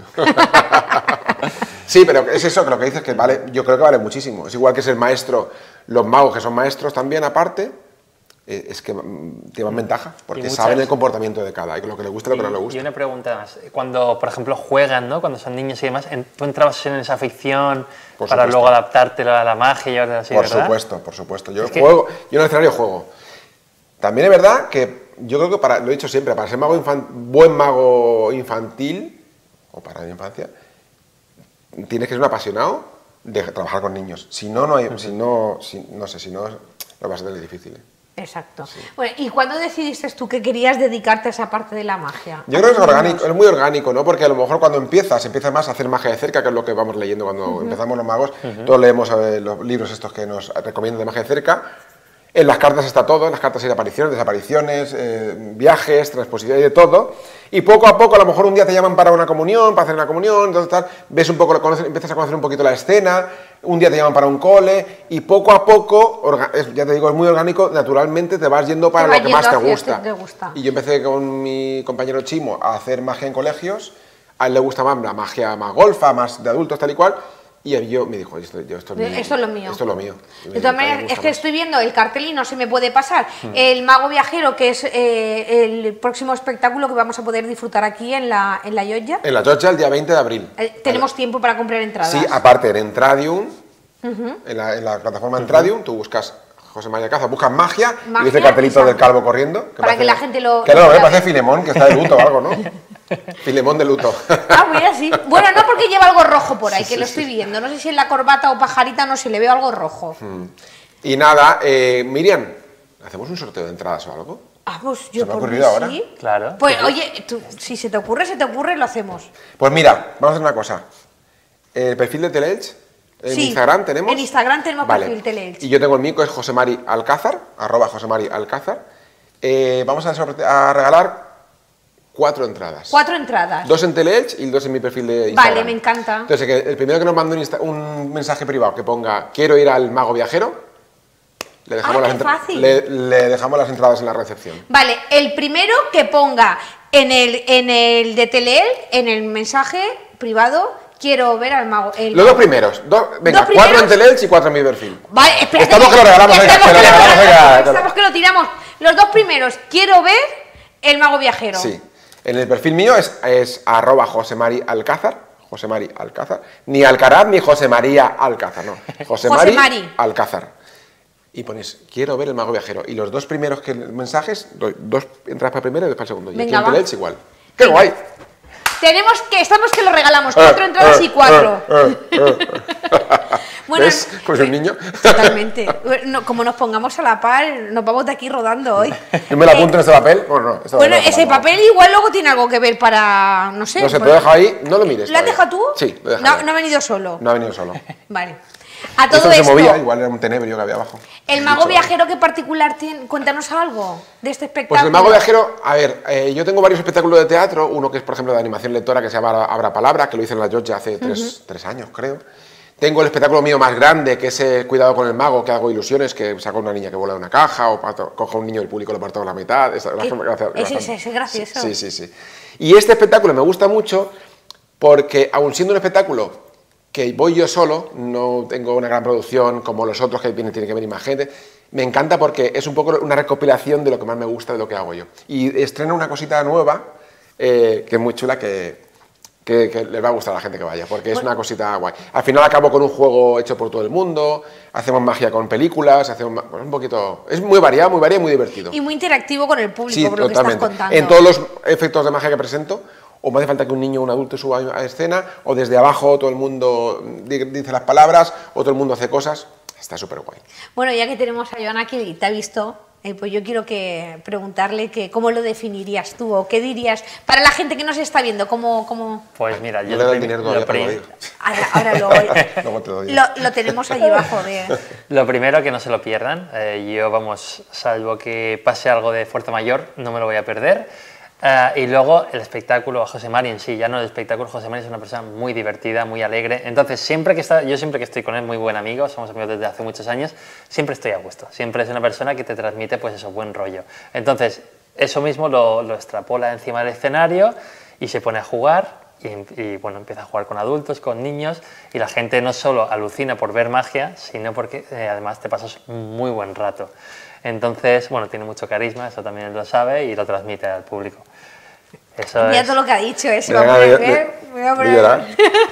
Sí, pero es eso, que lo que dices que vale, yo creo que vale muchísimo. Es igual que ser maestro, los magos que son maestros también aparte, eh, es que mm, llevan ventaja, porque muchas- saben el comportamiento de cada, y lo que les gusta y lo que no les Y gusta. una pregunta más. Cuando, por ejemplo, juegan, ¿no? Cuando son niños y demás, en- ¿tú entrabas en esa ficción Por para supuesto. luego adaptártela a la magia y llevártela así, Por verdad? supuesto, por supuesto. Yo Es que- juego, yo en el escenario juego. También es verdad que yo creo que para, lo he dicho siempre, para ser mago infan- buen mago infantil, o para la infancia, tienes que ser un apasionado de trabajar con niños. Si no, no hay, si no, si- no sé, si no, lo va a ser difícil. ¿eh? Exacto. Bueno, ¿y cuándo decidiste tú que querías dedicarte a esa parte de la magia? Yo creo que es orgánico, es muy orgánico, ¿no? Porque a lo mejor cuando empiezas, empiezas más a hacer magia de cerca, que es lo que vamos leyendo cuando Ujú. empezamos los magos. Ujú. Todos leemos eh, los libros estos que nos recomiendan de magia de cerca. En las cartas está todo, en las cartas hay apariciones, desapariciones, eh, viajes, transposiciones, de todo. Y poco a poco, a lo mejor un día te llaman para una comunión, para hacer una comunión, entonces tal, ves un poco, lo conoces, empiezas a conocer un poquito la escena, un día te llaman para un cole, y poco a poco, orga- es- ya te digo, es muy orgánico, naturalmente te vas yendo para Te va lo que yendo más te hacia gusta. esto que te gusta. Y yo empecé con mi compañero Chimo a hacer magia en colegios, a él le gusta más la magia más golfa, más de adultos, tal y cual, y yo me dijo, esto, yo, esto, es, mi- Esto es lo mío. Esto es lo mío. Y me De todas encanta, me maneras, gusta es que más. estoy viendo el cartel y no se me puede pasar. Mm. El Mago Viajero, que es eh, el próximo espectáculo que vamos a poder disfrutar aquí en la, en la Llotja. En la Georgia el día veinte de abril. Eh, tenemos tiempo para comprar entradas. Sí, aparte en Entradium, Ujú. en la, en la plataforma Entradium, tú buscas José María Caza, buscas magia, y Magia, ves el cartelito exacto. del calvo corriendo. Para parece- que la gente lo... Que no, lo me grabe. parece Filemón, que está de luto o algo, ¿no? Filemón de luto. Ah, mira, sí. Bueno, no, porque lleva algo rojo por ahí, Sí, que sí, lo sí. estoy viendo. No sé si en la corbata o pajarita, no sé, le veo algo rojo. Mm. Y nada, eh, Miriam, ¿hacemos un sorteo de entradas o algo? Ah, pues yo Se me ha por mí ocurrido ahora. sí. Claro. Pues oye, tú, si se te ocurre, se te ocurre, lo hacemos. Pues mira, vamos a hacer una cosa. El perfil de Teleelch, en Sí, Instagram tenemos. En Instagram tenemos Vale. perfil Teleelch. Y yo tengo el mío, que es Josemari Alcázar, arroba Josemari Alcázar. Eh, vamos a, sorte- a regalar cuatro entradas. Cuatro entradas. Dos en Teleelch y dos en mi perfil de Instagram. Vale, me encanta. Entonces, que el primero que nos mande un, insta- un mensaje privado que ponga quiero ir al Mago Viajero, le dejamos, Ah, las, qué entra- fácil. le, le dejamos las entradas en la recepción. Vale, el primero que ponga en el, en el de Teleel, en el mensaje privado, quiero ver al mago. El Los dos mago. primeros. Dos, venga, ¿Dos cuatro en primeros? Teleelch y cuatro en mi perfil. Vale, espérate. Estamos que lo regalamos, venga, Estamos que lo que lo regalamos, regalamos, venga. estamos que lo tiramos. Los dos primeros, quiero ver el mago viajero. Sí. En el perfil mío es, es arroba Josemari Alcázar, Josemari Alcázar, ni Alcaraz ni José María Alcázar, no. Josemari Josemari. Alcázar. Y ponéis, quiero ver el mago viajero. Y los dos primeros que, mensajes, doy dos entradas para el primero y dos para el segundo. Y Venga, aquí en va. Teleelch igual. ¡Qué guay! Tenemos que, estamos que lo regalamos, cuatro Eh, entradas eh, y cuatro. eh, eh, eh. Bueno, ¿Ves? Pues un niño. Totalmente. No, como nos pongamos a la par, nos vamos de aquí rodando hoy. Yo me lo apunto en este papel. Bueno, no, esto Bueno, no lo ese dejamos. papel igual luego tiene algo que ver para, no sé. No sé, te por- lo dejo ahí, no lo mires. ¿Lo has todavía. dejado tú? Sí, lo he No, dejado. no ha venido solo. No ha venido solo. Vale. A todo Esto no se esto, movía, igual era un tenebrio que había abajo. el mago viajero, ¿qué particular tiene? Cuéntanos algo de este espectáculo. Pues el mago viajero, a ver, eh, yo tengo varios espectáculos de teatro, uno que es, por ejemplo, de animación lectora, que se llama Abra Palabra, que lo hice en la Georgia hace tres, Ujú. tres años, creo. Tengo el espectáculo mío más grande, que es eh, Cuidado con el mago, que hago ilusiones, que saco una niña que vuela de una caja, o pato- cojo a un niño del público y lo parto a la mitad. Esa- ¿Qué? gracias- Ese, gracias. ese, ese gracioso. Sí, sí, sí. Y este espectáculo me gusta mucho porque, aun siendo un espectáculo que voy yo solo, no tengo una gran producción como los otros que vienen, tiene que venir más gente, me encanta porque es un poco una recopilación de lo que más me gusta de lo que hago yo. Y estreno una cosita nueva, eh, que es muy chula, que, que, que les va a gustar a la gente que vaya, porque es una cosita guay. Al final acabo con un juego hecho por todo el mundo, hacemos magia con películas, hacemos bueno, un poquito... Es muy variado, muy variado y muy divertido. Y muy interactivo con el público, Sí, por lo totalmente. que estás contando. En todos los efectos de magia que presento, o me hace falta que un niño o un adulto suba a escena, o desde abajo todo el mundo dice las palabras, o todo el mundo hace cosas. Está súper guay. Bueno, ya que tenemos a Joan aquí y te ha visto, eh, pues yo quiero que preguntarle que cómo lo definirías tú, o qué dirías, para la gente que nos está viendo, cómo... cómo... Pues mira, yo No le doy prim- dinero lo todavía para prim- lo digo. Ahora, ahora lo, Luego te doy. lo, lo tenemos allí abajo de... Lo primero, que no se lo pierdan. Eh, yo, vamos, salvo que pase algo de fuerza mayor, no me lo voy a perder. Eh, y luego el espectáculo, José Mari en sí, ya no el espectáculo, José Mari es una persona muy divertida, muy alegre. Entonces, siempre que está, yo siempre que estoy con él, muy buen amigo, somos amigos desde hace muchos años, siempre estoy a gusto. Siempre es una persona que te transmite, pues eso, buen rollo. Entonces, eso mismo lo, lo extrapola encima del escenario y se pone a jugar. Y, y bueno, empieza a jugar con adultos, con niños, y la gente no solo alucina por ver magia, sino porque eh, además te pasas un muy buen rato. Entonces, bueno, tiene mucho carisma, eso también lo sabe y lo transmite al público. Eso Mira es. todo lo que ha dicho, ¿eh? Se Venga, va a poner de- ver, de- me voy a de poner- llorar.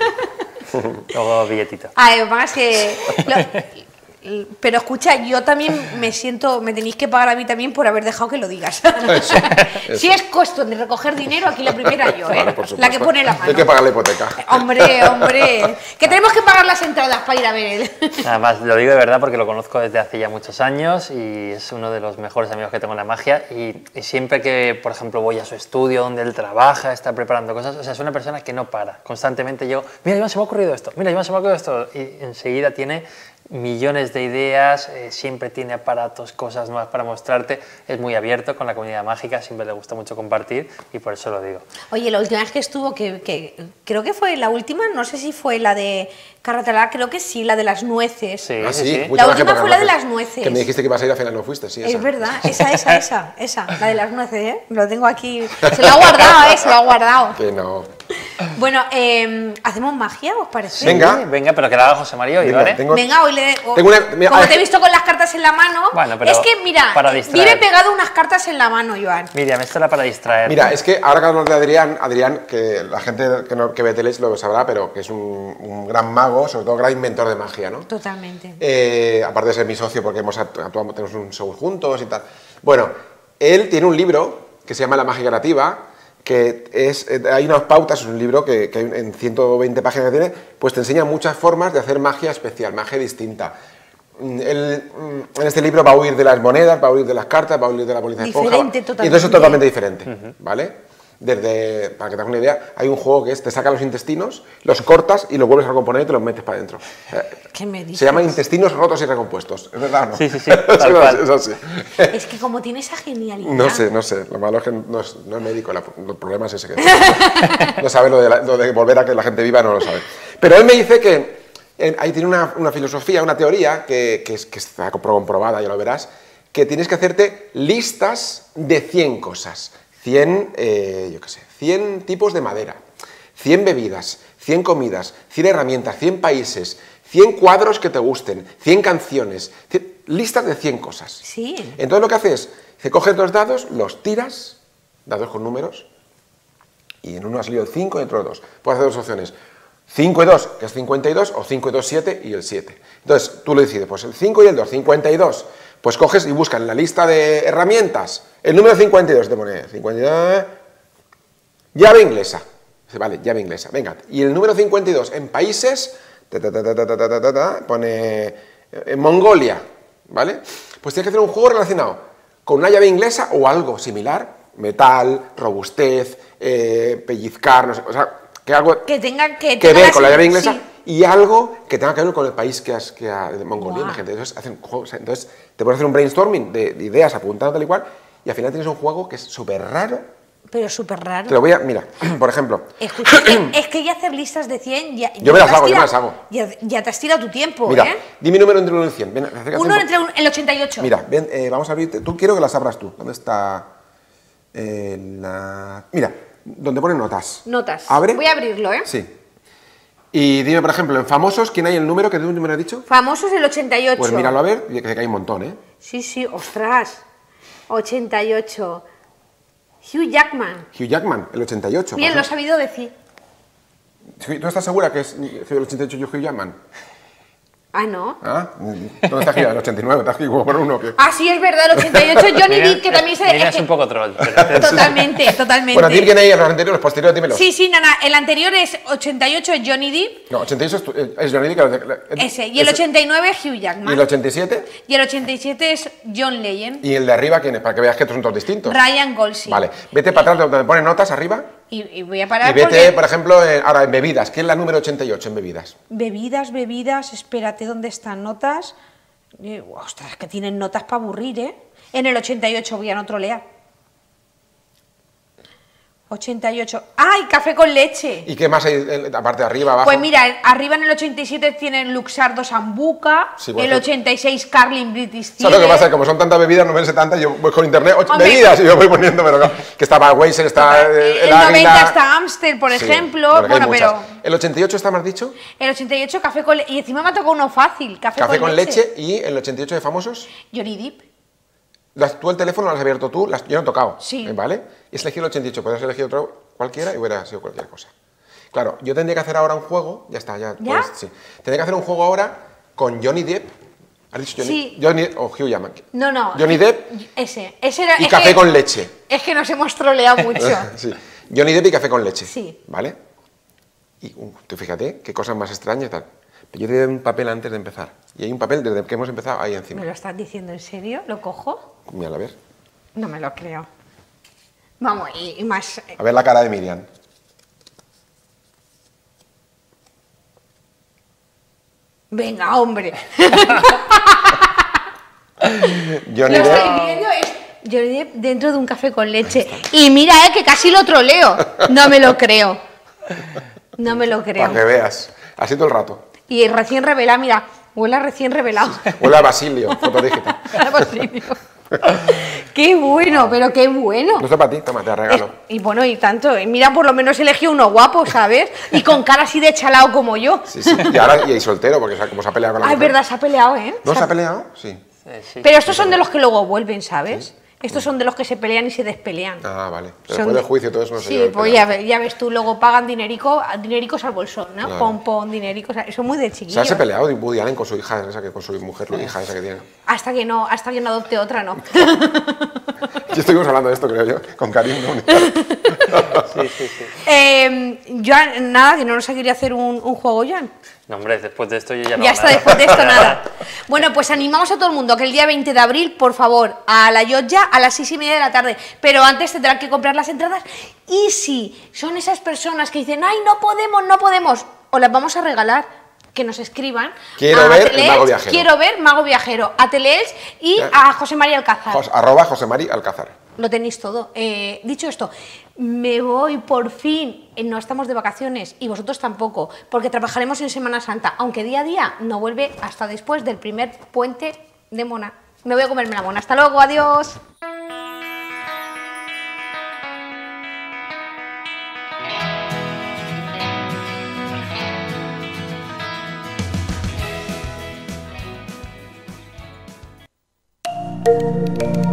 Luego billetito. Además que... lo- pero escucha, yo también me siento, me tenéis que pagar a mí también por haber dejado que lo digas. Eso, Si es cuestión de recoger dinero, aquí la primera yo, ¿eh? Vale, por supuesto. La que pone la mano. Hay que pagar la hipoteca. Hombre, hombre, que tenemos que pagar las entradas para ir a ver él. Además, lo digo de verdad porque lo conozco desde hace ya muchos años y es uno de los mejores amigos que tengo en la magia. Y, y siempre que, por ejemplo, voy a su estudio donde él trabaja, está preparando cosas, o sea, es una persona que no para. Constantemente yo, mira, Iván, se me ha ocurrido esto, mira, Iván, se me ha ocurrido esto. Y enseguida tiene millones de ideas, eh, siempre tiene aparatos, cosas nuevas para mostrarte. Es muy abierto con la comunidad mágica, siempre le gusta mucho compartir y por eso lo digo. Oye, la última vez que estuvo, que, que creo que fue la última, no sé si fue la de Carratalá, creo que sí, la de las nueces. Sí, Ah, sí, sí, sí. mucha La magia última por fue la de nueces. las nueces. Que me dijiste que ibas a ir, al final no fuiste, sí, esa. Es verdad, esa, esa, esa, esa, la de las nueces, ¿eh? Lo tengo aquí, se lo ha guardado, ¿eh? Se lo ha guardado. Que no. Bueno, eh, ¿hacemos magia, os parece? Venga. Sí, venga, pero que la haga José María hoy, Venga, ¿vale? tengo- Venga, hoy le... o- Tengo una- mira, como ah, te he visto con las cartas en la mano, Bueno, pero es que, mira, para distraer. vive pegado unas cartas en la mano, Joan. Miriam, esto era para distraer. Mira, es que ahora que hablamos de Adrián, Adrián, que la gente que, no, que ve teles lo sabrá, pero que es un, un gran mago, sobre todo gran inventor de magia, ¿no? Totalmente. Eh, aparte de ser mi socio, porque hemos actu- actuado, tenemos un show juntos y tal. Bueno, él tiene un libro que se llama La magia creativa, que es, eh, hay unas pautas, es un libro que, que hay en ciento veinte páginas que tiene, pues te enseña muchas formas de hacer magia especial, magia distinta. Mm, Él, mm, en este libro va a huir de las monedas, va a huir de las cartas, va a huir de la bolita de esponja. Diferente Y totalmente. entonces es totalmente diferente, ¿vale? Desde, para que te hagas una idea, hay un juego que es, te saca los intestinos, los cortas y los vuelves a recomponer y te los metes para adentro. Eh, ¿Qué me dices? Se llama intestinos rotos y recompuestos, ¿es verdad o no? Sí, sí, sí, Es tal así, cual. es así. Es que como tiene esa genialidad. No sé, no sé. Lo malo es que no es, no es médico, la- el problema es ese. Que no sabe lo de, la- lo de volver a que la gente viva, no lo sabe. Pero él me dice que eh, ahí tiene una, una filosofía, una teoría que, que, es- que está comprobada, ya lo verás, que tienes que hacerte listas de cien cosas. cien, eh, yo qué sé, cien tipos de madera, cien bebidas, cien comidas, cien herramientas, cien países, cien cuadros que te gusten, cien canciones, cien listas de cien cosas. Sí. Entonces lo que haces es, que coges dos dados, los tiras, dados con números, y en uno ha salido el cinco y en otro el dos. Puedes hacer dos opciones, cinco y dos, que es cincuenta y dos, o cinco y dos, siete y el siete. Entonces tú lo decides, pues el cinco y el dos, cincuenta y dos, pues coges y buscas en la lista de herramientas el número cincuenta y dos, te pone cincuenta y dos, llave inglesa. Dice, vale, llave inglesa, venga. Y el número cincuenta y dos en países, ta, ta, ta, ta, ta, ta, ta, ta, ta, pone eh, Mongolia, ¿vale? Pues tienes que hacer un juego relacionado con una llave inglesa o algo similar, metal, robustez, eh, pellizcar, no sé, o sea, que algo Que tenga que... que tenga ver la con la llave sen- inglesa sí. y algo que tenga que ver con el país que has, que ha, de Mongolia, Guau. imagínate. Entonces, hacen juegos, entonces te puedes hacer un brainstorming de, de ideas apuntando tal y cual y al final tienes un juego que es súper raro. Pero súper raro. Te lo voy a... Mira, por ejemplo... Escucha, es- es que ya hacer listas de cien... Ya, Yo ya me las te has hago, yo me tirado- las hago. Ya, ya te has tirado tu tiempo, Mira, ¿eh? dime número entre uno y cien. Ven, acércate un Uno poco. entre un- el ochenta y ocho. Mira, ven, eh, vamos a abrirte. Tú quiero que las abras tú. ¿Dónde está? Eh, la... Mira, donde pone notas. Notas. ¿Abre? Voy a abrirlo, ¿eh? Sí. Y dime, por ejemplo, en famosos, ¿quién hay el número? ¿Qué número has dicho? Famosos el ochenta y ocho. Pues míralo a ver, y que hay un montón, ¿eh? Sí, sí, ostras. ochenta y ocho. Hugh Jackman. Hugh Jackman, el ochenta y ocho. Bien, por lo he ejemplo. sabido decir. ¿Tú estás segura que es el ochenta y ocho Hugh Jackman? Ah, ¿no? ¿Ah? ¿Dónde está Gira? El ochenta y nueve, ¿estás aquí por uno? ¿Qué? Ah, sí, es verdad, el ochenta y ocho Johnny Depp, que también se... Mira, es un poco troll. Pero... Totalmente, totalmente. Bueno, di quién hay en los anteriores, los posteriores, dímelo. Sí, sí, nana, el anterior es ochenta y ocho es Johnny Depp. No, ochenta y ocho es, es Johnny Depp. Ese, y el ochenta y nueve es Hugh Jackman. ¿Y el ochenta y siete? Y el ochenta y siete es John Legend. ¿Y el de arriba quién es? Para que veas que estos son todos distintos. Ryan Gosling. Vale, vete para atrás donde me ponen notas arriba. Y, y voy a parar Y vete, porque... por ejemplo, en- ahora en bebidas. ¿Quién es la número ochenta y ocho en bebidas? Bebidas, bebidas, espérate, ¿dónde están notas? Eh, ostras, que tienen notas para aburrir, ¿eh? En el ochenta y ocho voy a no trolear. ochenta y ocho. ¡Ay, café con leche! ¿Y qué más hay en la parte de arriba, abajo? Pues mira, arriba en el ochenta y siete tienen Luxardo Sambuca, Sí, bueno, el ochenta y seis Carlin British ¿Sabes lo que Cider. pasa? Como son tantas bebidas, no me sé tantas, yo voy con internet, ocho Hombre. bebidas, y yo voy poniendo, pero claro, que está Budweiser, está eh, el, El Águila. noventa está Amstel, por Sí, ejemplo. bueno, que hay Bueno, muchas. pero ¿El ochenta y ocho está más dicho? el ochenta y ocho café con leche. Y encima me ha tocado uno fácil, café, Café con leche. ¿Y el ochenta y ocho de famosos? Johnny Depp. Las- ¿Tú el teléfono lo has abierto tú? Las, yo no he tocado. Sí. eh, ¿Vale? Y has elegido el ochenta y ocho, podrías elegir otro cualquiera y hubiera sido cualquier cosa. Claro, yo tendría que hacer ahora un juego, ya está, ya. ¿Ya? Pues, sí. Tendría que hacer un juego ahora con Johnny Depp. ¿Has dicho Johnny? Sí. Johnny o Hugh Jackman. No, no. Johnny Depp Ese. Ese era. y es café que- con leche. Es que nos hemos troleado mucho. Sí. Johnny Depp y café con leche. Sí. ¿Vale? Y uh, tú fíjate, qué cosas más extrañas y tal. Pero yo te doy un papel antes de empezar. Y hay un papel desde que hemos empezado ahí encima. ¿Me lo estás diciendo en serio? ¿Lo cojo? Mira, a ver. No me lo creo. Vamos, y, y más. A ver la cara de Miriam. Venga, hombre. Johnny Lo Depp. estoy viendo, es Johnny Depp dentro de un café con leche. Y mira, eh, que casi lo troleo. No me lo creo. No me lo creo. Para que veas. Así todo el rato. Y recién revelado, mira, huele a recién revelado. Huele a Basilio, foto digital. A Basilio. Qué bueno, pero qué bueno. No está para ti, toma, te regalo. Y bueno, y tanto. Y mira, por lo menos elegí uno guapo, ¿sabes? Y con cara así de chalao como yo. Sí, sí. Y ahora y hay soltero, porque o sea, como se ha peleado con la Ah, es mujer. verdad, se ha peleado, ¿eh? ¿No se ha peleado? Sí. Pero estos son de los que luego vuelven, ¿sabes? Estos son de los que se pelean y se despelean. Ah, vale. Pero Son después de- del juicio y todo eso no se Sí, lleva el pues pelo. ya, ves- ya ves tú, luego pagan dinerico, dinericos al bolsón, ¿no? Claro. Pon, pon, dinericos. o sea, eso es muy de ¿Se chiquillo. ha peleado Woody Allen con su hija, esa que con su mujer, la hija esa que tiene? Hasta que no, hasta que no adopte otra, ¿no? Ya estuvimos hablando de esto, creo yo, con Karim. ¿no? Sí, sí, sí. Eh, Joan, nada, que no nos quería hacer un, un juego, Joan. No, hombre, después de esto yo ya no Ya hago está, nada. después de esto nada. Bueno, pues animamos a todo el mundo que el día veinte de abril, por favor, a la Llotja a las seis y media de la tarde. Pero antes tendrán que comprar las entradas. Y si son esas personas que dicen, ay, no podemos, no podemos, os las vamos a regalar, que nos escriban. Quiero a ver el Teleelch, Mago Viajero. Quiero ver Mago Viajero. A Teleelch y Ya. a José María Alcázar. Jos- arroba José Mari Alcázar. Lo tenéis todo. Eh, dicho esto, me voy por fin. Eh, No estamos de vacaciones y vosotros tampoco, porque trabajaremos en Semana Santa, aunque día a día no vuelve hasta después del primer puente de Mona. Me voy a comerme la mona. Hasta luego, adiós. Thank you.